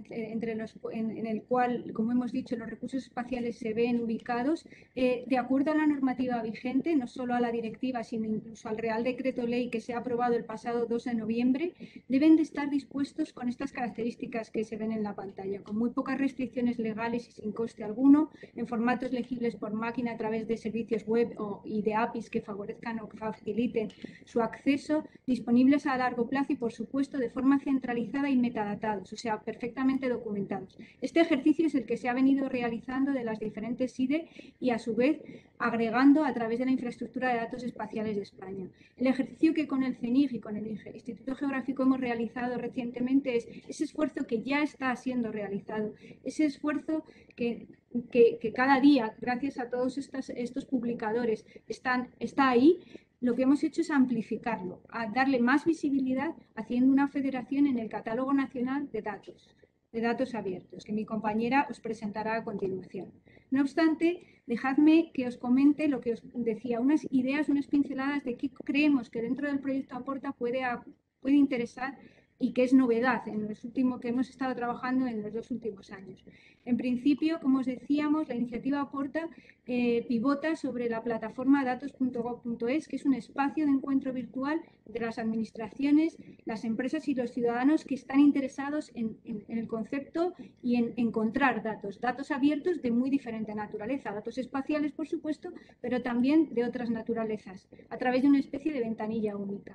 el cual, como hemos dicho, los recursos espaciales se ven ubicados, de acuerdo a la normativa vigente, no solo a la directiva, sino incluso al Real Decreto Ley que se ha aprobado el pasado 2 de noviembre, deben de estar dispuestos con estas características que se ven en la pantalla, con muy pocas restricciones legales y sin coste alguno, en formatos legibles por máquina a través de servicios web y de APIs que favorezcan o que faciliten su acceso, disponibles a largo plazo y, por supuesto, de forma centralizada y metadatados, o sea, perfectamente documentados. Este ejercicio es el que se ha venido realizando de las diferentes SIDE y, a su vez, agregando a través de la infraestructura de datos espaciales de España. El ejercicio que con el CENIG y con el Instituto Geográfico hemos realizado recientemente es ese esfuerzo que ya está siendo realizado, ese esfuerzo que cada día, gracias a todos estos publicadores, está ahí. Lo que hemos hecho es amplificarlo, a darle más visibilidad, haciendo una federación en el Catálogo Nacional de datos abiertos, que mi compañera os presentará a continuación. No obstante, dejadme que os comente lo que os decía, unas ideas, unas pinceladas de qué creemos que dentro del proyecto Aporta puede interesar y que es novedad en los últimos que hemos estado trabajando en los 2 últimos años. En principio, como os decíamos, la iniciativa Aporta pivota sobre la plataforma datos.gov.es, que es un espacio de encuentro virtual de las administraciones, las empresas y los ciudadanos que están interesados en el concepto y en encontrar datos abiertos de muy diferente naturaleza, datos espaciales, por supuesto, pero también de otras naturalezas, a través de una especie de ventanilla única.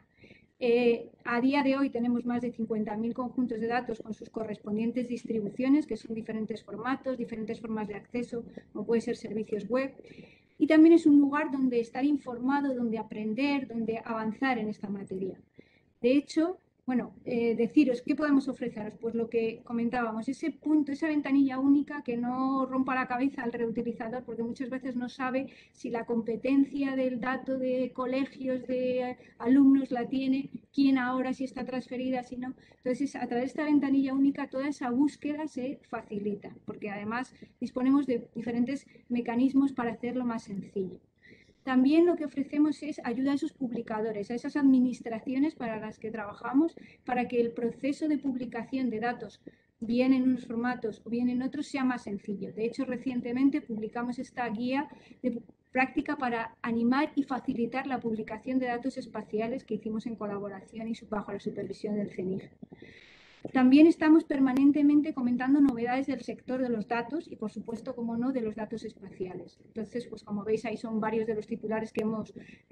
A día de hoy tenemos más de 50.000 conjuntos de datos con sus correspondientes distribuciones, que son diferentes formatos, diferentes formas de acceso, como pueden ser servicios web. Y también es un lugar donde estar informado, donde aprender, donde avanzar en esta materia. De hecho, bueno, deciros, ¿qué podemos ofreceros? Pues lo que comentábamos, ese punto, esa ventanilla única que no rompa la cabeza al reutilizador, porque muchas veces no sabe si la competencia del dato de colegios, de alumnos la tiene, quién ahora, si está transferida, si no. Entonces, a través de esta ventanilla única, toda esa búsqueda se facilita, porque además disponemos de diferentes mecanismos para hacerlo más sencillo. También lo que ofrecemos es ayuda a esos publicadores, a esas administraciones para las que trabajamos, para que el proceso de publicación de datos, bien en unos formatos o bien en otros, sea más sencillo. De hecho, recientemente publicamos esta guía de práctica para animar y facilitar la publicación de datos espaciales que hicimos en colaboración y bajo la supervisión del CENIG. También estamos permanentemente comentando novedades del sector de los datos y, por supuesto, como no, de los datos espaciales. Entonces, pues como veis, ahí son varios de los titulares que hemos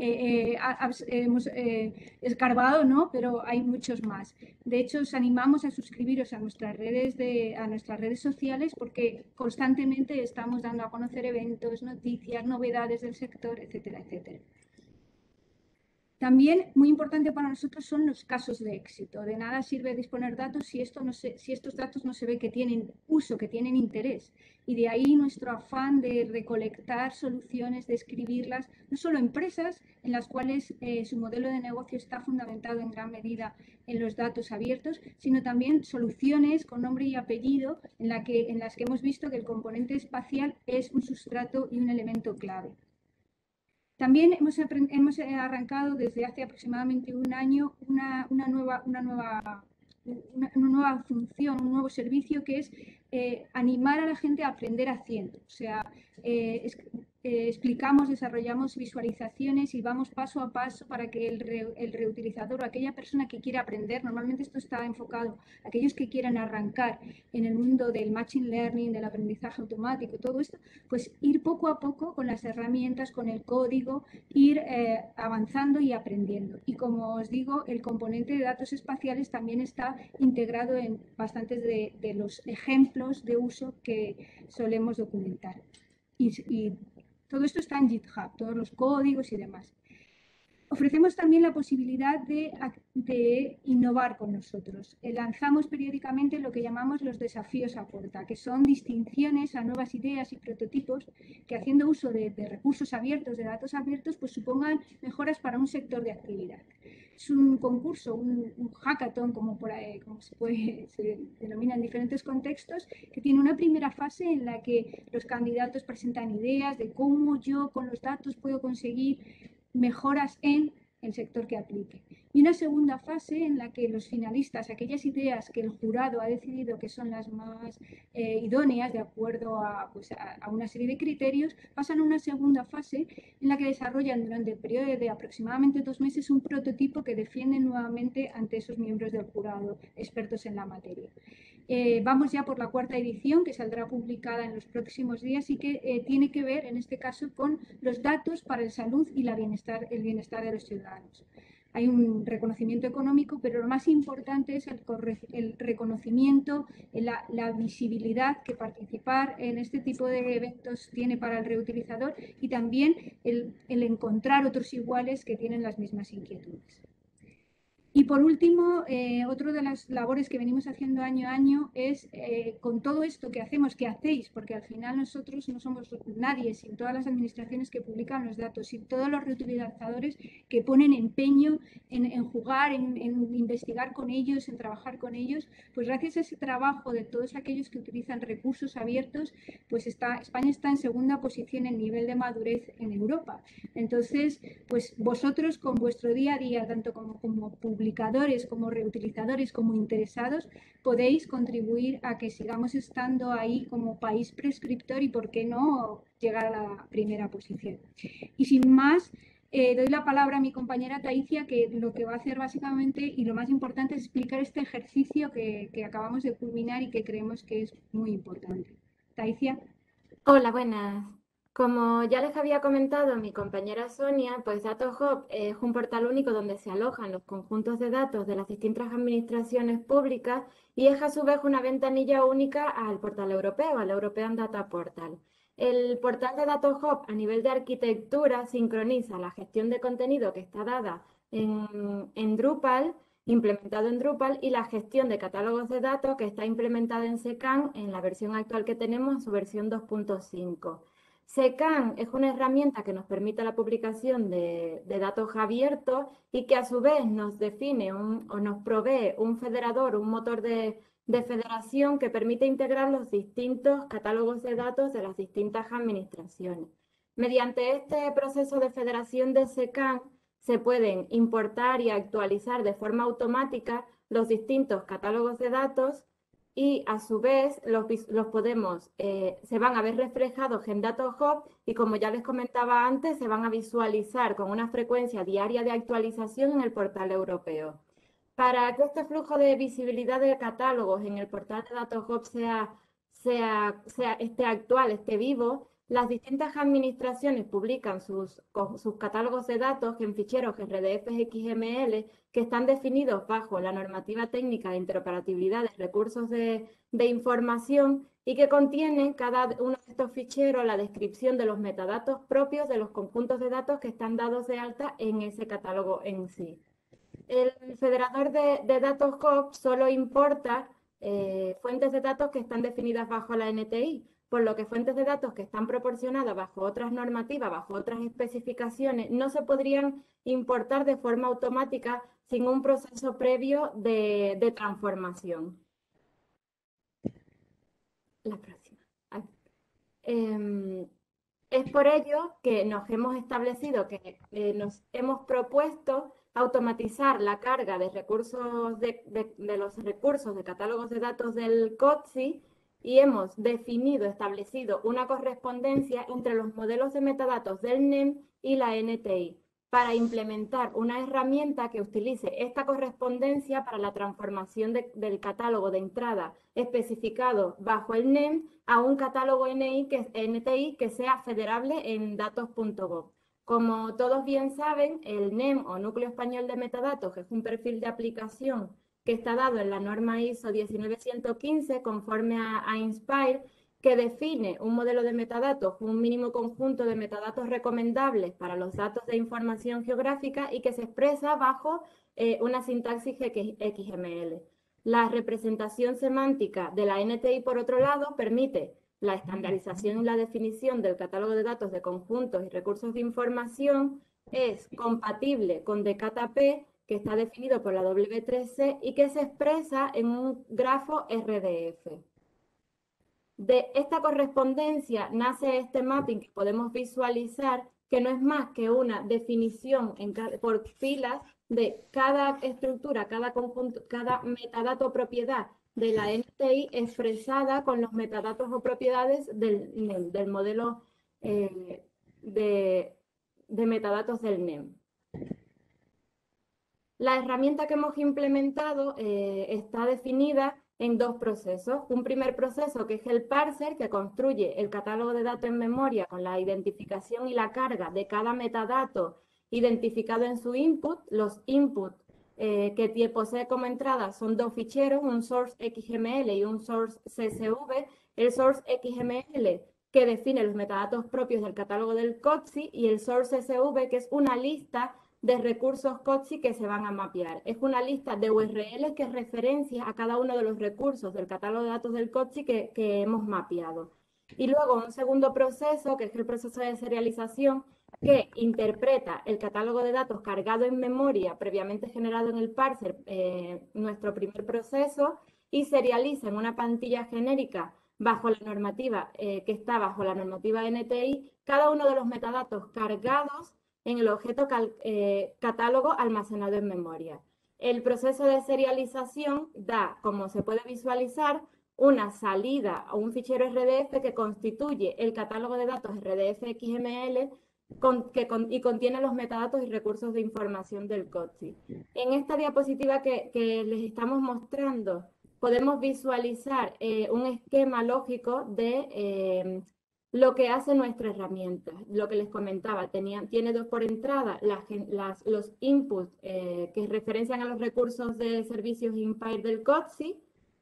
escarbado, ¿no? Pero hay muchos más. De hecho, os animamos a suscribiros a nuestras redes sociales porque constantemente estamos dando a conocer eventos, noticias, novedades del sector, etcétera, etcétera. También muy importante para nosotros son los casos de éxito. De nada sirve disponer datos si estos datos no se ve que tienen uso, que tienen interés. Y de ahí nuestro afán de recolectar soluciones, de escribirlas, no solo empresas en las cuales su modelo de negocio está fundamentado en gran medida en los datos abiertos, sino también soluciones con nombre y apellido en las que hemos visto que el componente espacial es un sustrato y un elemento clave. También hemos arrancado desde hace aproximadamente un año una nueva función, un nuevo servicio que es animar a la gente a aprender haciendo. O sea, explicamos, desarrollamos visualizaciones y vamos paso a paso para que el reutilizador o aquella persona que quiera aprender, normalmente esto está enfocado a aquellos que quieran arrancar en el mundo del machine learning, del aprendizaje automático, todo esto, pues ir poco a poco con las herramientas, con el código, ir avanzando y aprendiendo. Y como os digo, el componente de datos espaciales también está integrado en bastantes de los ejemplos de uso que solemos documentar. Y todo esto está en GitHub, todos los códigos y demás. Ofrecemos también la posibilidad de innovar con nosotros. Lanzamos periódicamente lo que llamamos los desafíos a Porta, que son distinciones a nuevas ideas y prototipos que, haciendo uso de recursos abiertos, de datos abiertos, pues supongan mejoras para un sector de actividad. Es un concurso, un hackathon, como se denomina en diferentes contextos, que tiene una primera fase en la que los candidatos presentan ideas de cómo yo con los datos puedo conseguir mejoras en el sector que aplique. Y una segunda fase en la que los finalistas, aquellas ideas que el jurado ha decidido que son las más idóneas de acuerdo a una serie de criterios, pasan a una segunda fase en la que desarrollan durante el periodo de aproximadamente 2 meses un prototipo que defienden nuevamente ante esos miembros del jurado expertos en la materia. Vamos ya por la 4ª edición, que saldrá publicada en los próximos días y que tiene que ver, en este caso, con los datos para la salud y el bienestar de los ciudadanos. Hay un reconocimiento económico, pero lo más importante es el reconocimiento, la visibilidad que participar en este tipo de eventos tiene para el reutilizador y también el encontrar otros iguales que tienen las mismas inquietudes. Y por último, otra de las labores que venimos haciendo año a año es, con todo esto que hacemos, que hacéis, porque al final nosotros no somos nadie sin todas las administraciones que publican los datos, sin todos los reutilizadores que ponen empeño en jugar, en investigar con ellos, en trabajar con ellos, pues gracias a ese trabajo de todos aquellos que utilizan recursos abiertos, pues España está en 2ª posición en nivel de madurez en Europa. Entonces, pues vosotros con vuestro día a día, tanto como publicadores, como reutilizadores, como interesados, podéis contribuir a que sigamos estando ahí como país prescriptor y, por qué no, llegar a la primera posición. Y sin más, doy la palabra a mi compañera Taicia, que lo que va a hacer básicamente y lo más importante es explicar este ejercicio que acabamos de culminar y que creemos que es muy importante. Taicia. Hola, buenas. Como ya les había comentado mi compañera Sonia, pues DataHub es un portal único donde se alojan los conjuntos de datos de las distintas administraciones públicas y es a su vez una ventanilla única al portal europeo, al European Data Portal. El portal de DataHub a nivel de arquitectura sincroniza la gestión de contenido que está dada en Drupal, implementado en Drupal, y la gestión de catálogos de datos que está implementada en SECAN en la versión actual que tenemos, su versión 2.5. SECAN es una herramienta que nos permite la publicación de datos abiertos y que a su vez nos define o nos provee un federador, un motor de federación que permite integrar los distintos catálogos de datos de las distintas administraciones. Mediante este proceso de federación de SECAN se pueden importar y actualizar de forma automática los distintos catálogos de datos y a su vez se van a ver reflejados en DataHub y, como ya les comentaba antes, se van a visualizar con una frecuencia diaria de actualización en el portal europeo. Para que este flujo de visibilidad de catálogos en el portal de datos GOV esté actual, esté vivo, las distintas administraciones publican sus catálogos de datos en ficheros RDF XML que están definidos bajo la normativa técnica de interoperabilidad de recursos de información y que contienen cada uno de estos ficheros la descripción de los metadatos propios de los conjuntos de datos que están dados de alta en ese catálogo en sí. El federador de datos GOV solo importa fuentes de datos que están definidas bajo la NTI, por lo que fuentes de datos que están proporcionadas bajo otras normativas, bajo otras especificaciones, no se podrían importar de forma automática sin un proceso previo de transformación. La próxima. Es por ello que nos hemos establecido, que nos hemos propuesto automatizar la carga de recursos de los recursos de catálogos de datos del COTSI y hemos establecido una correspondencia entre los modelos de metadatos del NEM y la NTI para implementar una herramienta que utilice esta correspondencia para la transformación del catálogo de entrada especificado bajo el NEM a un catálogo NTI que sea federable en datos.gov. Como todos bien saben, el NEM o Núcleo Español de Metadatos, que es un perfil de aplicación que está dado en la norma ISO 19115 conforme a INSPIRE, que define un modelo de metadatos, un mínimo conjunto de metadatos recomendables para los datos de información geográfica y que se expresa bajo una sintaxis XML. La representación semántica de la NTI, por otro lado, permite la estandarización y la definición del catálogo de datos de conjuntos y recursos de información, es compatible con DKP, que está definido por la W3C y que se expresa en un grafo RDF. De esta correspondencia nace este mapping que podemos visualizar, que no es más que una definición por filas de cada estructura, cada conjunto, cada metadato o propiedad de la NTI expresada con los metadatos o propiedades del modelo de metadatos del NEM. La herramienta que hemos implementado está definida en dos procesos. Un primer proceso que es el parser, que construye el catálogo de datos en memoria con la identificación y la carga de cada metadato identificado en su input. Los inputs que posee como entrada son dos ficheros, un source XML y un source CSV. El source XML que define los metadatos propios del catálogo del COTSI y el source CSV que es una lista de recursos COTSI que se van a mapear. Es una lista de URLs que referencia a cada uno de los recursos del catálogo de datos del COTSI que hemos mapeado. Y luego un segundo proceso, que es el proceso de serialización, que interpreta el catálogo de datos cargado en memoria previamente generado en el parser, nuestro primer proceso, y serializa en una plantilla genérica bajo la normativa que está bajo la normativa NTI, cada uno de los metadatos cargados en el objeto catálogo almacenado en memoria. El proceso de serialización da, como se puede visualizar, una salida a un fichero RDF que constituye el catálogo de datos RDF XML y contiene los metadatos y recursos de información del COTSI. En esta diapositiva que les estamos mostrando, podemos visualizar un esquema lógico de lo que hace nuestra herramienta. Lo que les comentaba, tiene dos por entrada, los inputs que referencian a los recursos de servicios INSPIRE del COTSI,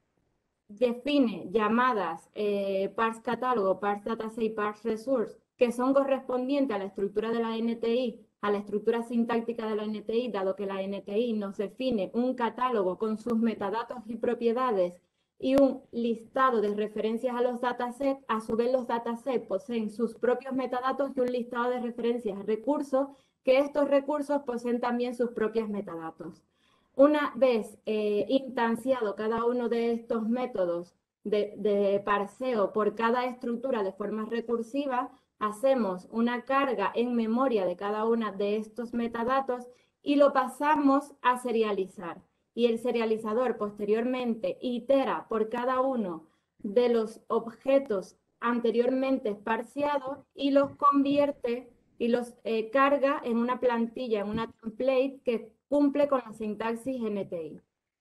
define llamadas parse catálogo, parse dataset y parse resource, que son correspondientes a la estructura de la NTI, a la estructura sintáctica de la NTI, dado que la NTI nos define un catálogo con sus metadatos y propiedades y un listado de referencias a los datasets. A su vez, los datasets poseen sus propios metadatos y un listado de referencias a recursos, que estos recursos poseen también sus propios metadatos. Una vez instanciado cada uno de estos métodos de parseo por cada estructura de forma recursiva, hacemos una carga en memoria de cada una de estos metadatos y lo pasamos a serializar. Y el serializador posteriormente itera por cada uno de los objetos anteriormente parseados y los convierte y los carga en una plantilla, en una template que cumple con la sintaxis NTI.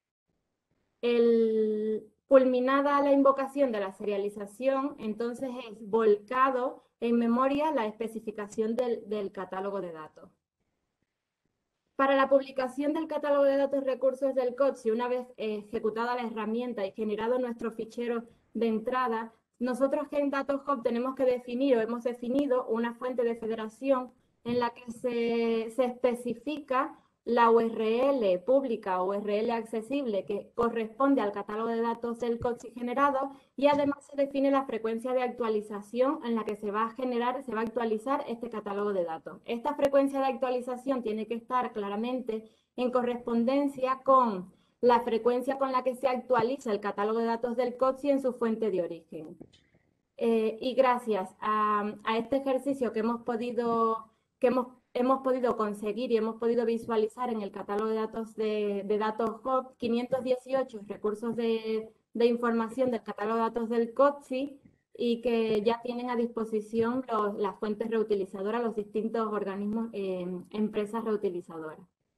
Culminada la invocación de la serialización, entonces es volcado en memoria la especificación del catálogo de datos. Para la publicación del catálogo de datos recursos del COTSI, una vez ejecutada la herramienta y generado nuestro fichero de entrada, nosotros en DataHub tenemos que definir o hemos definido una fuente de federación en la que se especifica la URL pública o URL accesible que corresponde al catálogo de datos del COTSI generado, y además se define la frecuencia de actualización en la que se va a actualizar este catálogo de datos. Esta frecuencia de actualización tiene que estar claramente en correspondencia con la frecuencia con la que se actualiza el catálogo de datos del COTSI en su fuente de origen. Y gracias a este ejercicio que hemos podido conseguir y hemos podido visualizar en el catálogo de datos de DataHub, 518 recursos de información del catálogo de datos del COTSI, y que ya tienen a disposición las fuentes reutilizadoras, los distintos organismos, empresas reutilizadoras.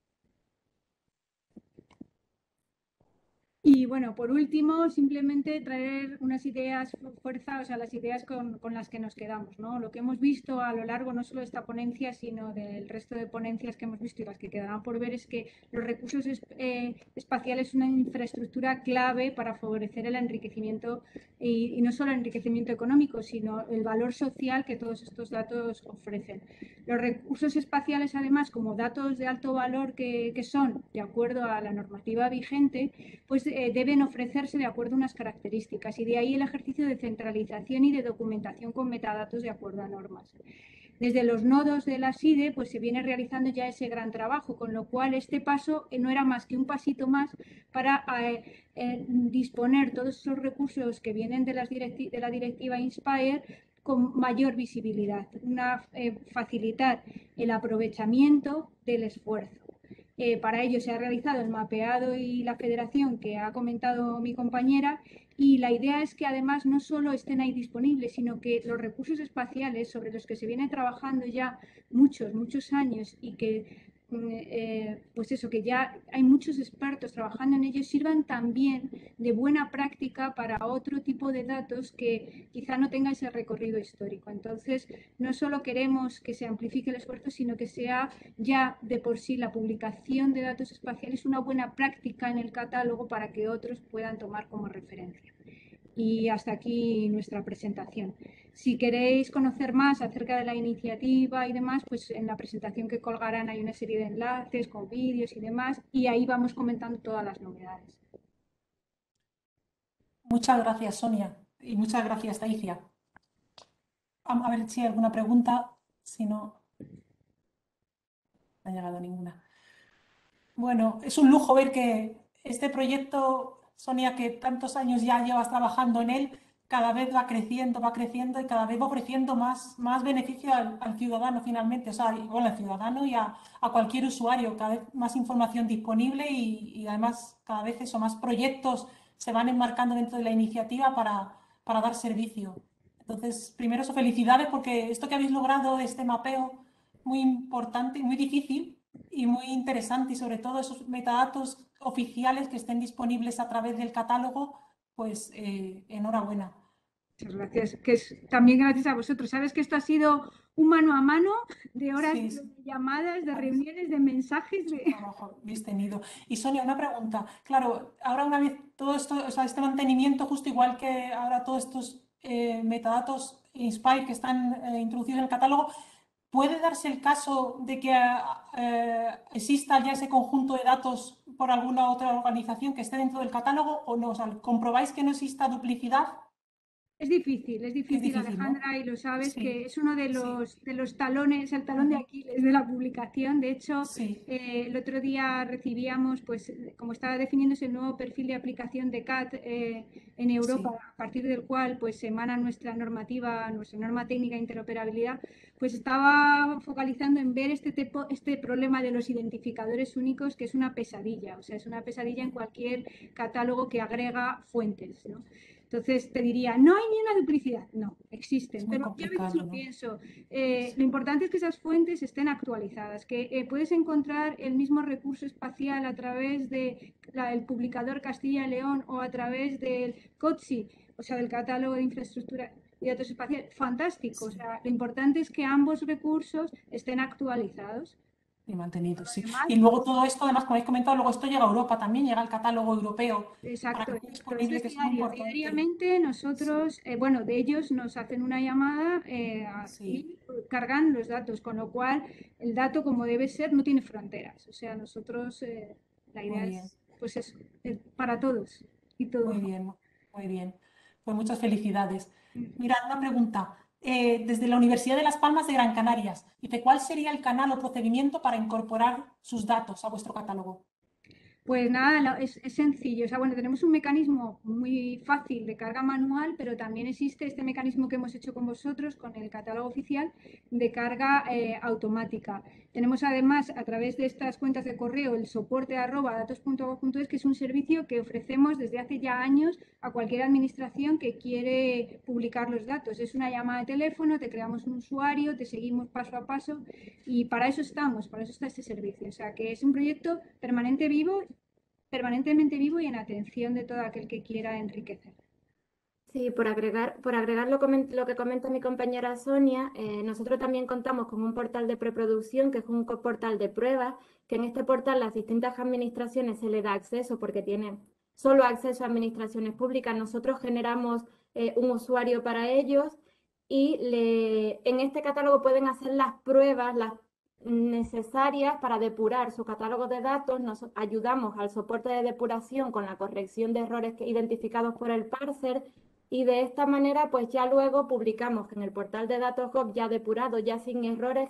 Y bueno, por último, simplemente traer unas ideas, fuerza, o sea, las ideas con las que nos quedamos, ¿no? Lo que hemos visto a lo largo no solo de esta ponencia, sino del resto de ponencias que hemos visto y las que quedarán por ver, es que los recursos espaciales son una infraestructura clave para favorecer el enriquecimiento, y no solo el enriquecimiento económico, sino el valor social que todos estos datos ofrecen. Los recursos espaciales, además, como datos de alto valor que son, de acuerdo a la normativa vigente, pues deben ofrecerse de acuerdo a unas características, y de ahí el ejercicio de centralización y de documentación con metadatos de acuerdo a normas. Desde los nodos de la SIDE pues se viene realizando ya ese gran trabajo, con lo cual este paso no era más que un pasito más para disponer todos esos recursos que vienen de la directiva INSPIRE con mayor visibilidad, facilitar el aprovechamiento del esfuerzo. Para ello se ha realizado el mapeado y la federación que ha comentado mi compañera, y la idea es que además no solo estén ahí disponibles, sino que los recursos espaciales sobre los que se viene trabajando ya muchos años, y que pues eso, que ya hay muchos expertos trabajando en ellos, sirvan también de buena práctica para otro tipo de datos que quizá no tenga ese recorrido histórico. Entonces, no solo queremos que se amplifique el esfuerzo, sino que sea ya de por sí la publicación de datos espaciales una buena práctica en el catálogo para que otros puedan tomar como referencia. Y hasta aquí nuestra presentación. Si queréis conocer más acerca de la iniciativa y demás, pues en la presentación que colgarán hay una serie de enlaces con vídeos y demás, y ahí vamos comentando todas las novedades. Muchas gracias, Sonia, y muchas gracias, Taícia. A ver si hay alguna pregunta, si no ha llegado ninguna. Bueno, es un lujo ver que este proyecto, Sonia, que tantos años ya llevas trabajando en él, cada vez va creciendo y cada vez va ofreciendo más beneficio al ciudadano finalmente, o sea, bueno, al ciudadano y a cualquier usuario, cada vez más información disponible y además cada vez eso, más proyectos se van enmarcando dentro de la iniciativa para dar servicio. Entonces, primero eso, felicidades, porque esto que habéis logrado de este mapeo, muy importante, muy difícil y muy interesante, y sobre todo esos metadatos oficiales que estén disponibles a través del catálogo, pues enhorabuena. Muchas gracias, que es también gracias a vosotros. Sabes que esto ha sido un mano a mano de horas de llamadas, de reuniones, de mensajes. Trabajo habéis tenido. Y Sonia, una pregunta. Claro, ahora una vez todo esto, o sea, este mantenimiento, justo igual que ahora todos estos metadatos INSPIRE que están introducidos en el catálogo, ¿puede darse el caso de que exista ya ese conjunto de datos por alguna otra organización que esté dentro del catálogo o no? O sea, ¿comprobáis que no exista duplicidad? Es difícil, Alejandra, ¿no? Y lo sabes, sí, que es uno de los talones, el talón de Aquiles de la publicación. De hecho, el otro día recibíamos, pues, como estaba definiéndose el nuevo perfil de aplicación de CAT en Europa, a partir del cual pues se emana nuestra norma técnica de interoperabilidad, pues estaba focalizando en ver este problema de los identificadores únicos, que es una pesadilla, o sea, es una pesadilla en cualquier catálogo que agrega fuentes, ¿no? Entonces te diría, no hay ni una duplicidad. No, existen, Es muy pero yo a veces complicado, lo ¿no? pienso. Lo importante es que esas fuentes estén actualizadas, que puedes encontrar el mismo recurso espacial a través del publicador Castilla y León o a través del COTSI, o sea, del Catálogo de Infraestructura y Datos Espaciales. Fantástico. O sea, lo importante es que ambos recursos estén actualizados. Y mantenidos, sí. Además, Y luego todo esto, además, como habéis comentado, luego esto llega a Europa también, llega al catálogo europeo exacto, para que esté exacto. disponible, Eso que es es muy diario. importante. Diariamente nosotros, bueno, de ellos nos hacen una llamada Sí. y cargan los datos, con lo cual el dato, como debe ser, no tiene fronteras. O sea, nosotros, la idea Muy bien. es, pues eso, para todos y todo. Muy bien, muy bien. Pues muchas felicidades. Mira, una pregunta. Desde la Universidad de Las Palmas de Gran Canarias, dice, ¿cuál sería el canal o procedimiento para incorporar sus datos a vuestro catálogo? Pues nada, es sencillo. O sea, bueno, tenemos un mecanismo muy fácil de carga manual, pero también existe este mecanismo que hemos hecho con vosotros, con el catálogo oficial, de carga automática. Tenemos además, a través de estas cuentas de correo, el soporte @datos.gov.es, que es un servicio que ofrecemos desde hace ya años a cualquier administración que quiere publicar los datos. Es una llamada de teléfono, te creamos un usuario, te seguimos paso a paso y para eso estamos, para eso está este servicio. O sea, que es un proyecto permanentemente vivo y en atención de todo aquel que quiera enriquecer. Sí, por agregar lo que comenta mi compañera Sonia, nosotros también contamos con un portal de preproducción, que es un portal de pruebas, que en este portal las distintas administraciones se le da acceso porque tienen solo acceso a administraciones públicas. Nosotros generamos un usuario para ellos y en este catálogo pueden hacer las pruebas, las necesarias para depurar su catálogo de datos. Nos ayudamos al soporte de depuración con la corrección de errores identificados por el parser. Y de esta manera, pues ya luego publicamos en el portal de datos Gov ya depurado, ya sin errores,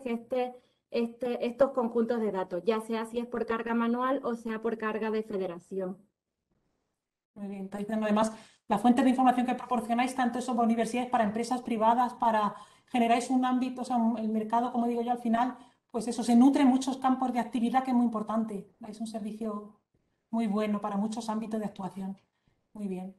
estos conjuntos de datos, ya sea si es por carga manual o sea por carga de federación. Muy bien, está diciendo además, la fuente de información que proporcionáis, tanto eso para universidades, para empresas privadas, para generáis un ámbito, o sea, el mercado, como digo yo, al final, pues eso, se nutre en muchos campos de actividad que es muy importante. Es un servicio muy bueno para muchos ámbitos de actuación. Muy bien.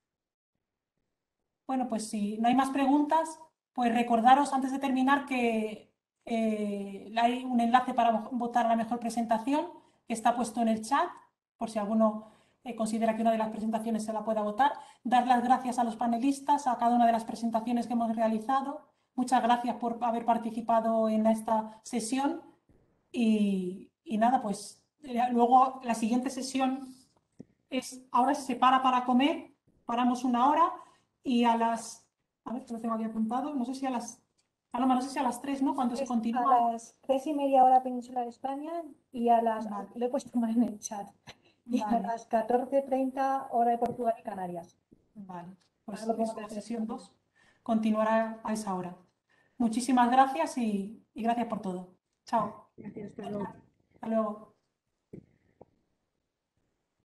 Bueno, pues si no hay más preguntas, pues recordaros antes de terminar que hay un enlace para votar la mejor presentación que está puesto en el chat, por si alguno considera que una de las presentaciones se la pueda votar. Dar las gracias a los panelistas, a cada una de las presentaciones que hemos realizado. Muchas gracias por haber participado en esta sesión y nada, pues luego la siguiente sesión ahora se para comer, paramos una hora y a ver, que lo tengo aquí apuntado, no sé si a las, Paloma, no sé si a las 3, ¿no? Cuando se continúa. A las 3:30 hora peninsular de España y a las, Vale. lo he puesto mal en el chat, y a Vale, las 14:30 hora de Portugal y Canarias. vale. Pues Ahora lo pongo eso, la desde sesión 2 continuará a esa hora. Muchísimas gracias y gracias por todo. Chao. Gracias, hasta luego. Hasta luego.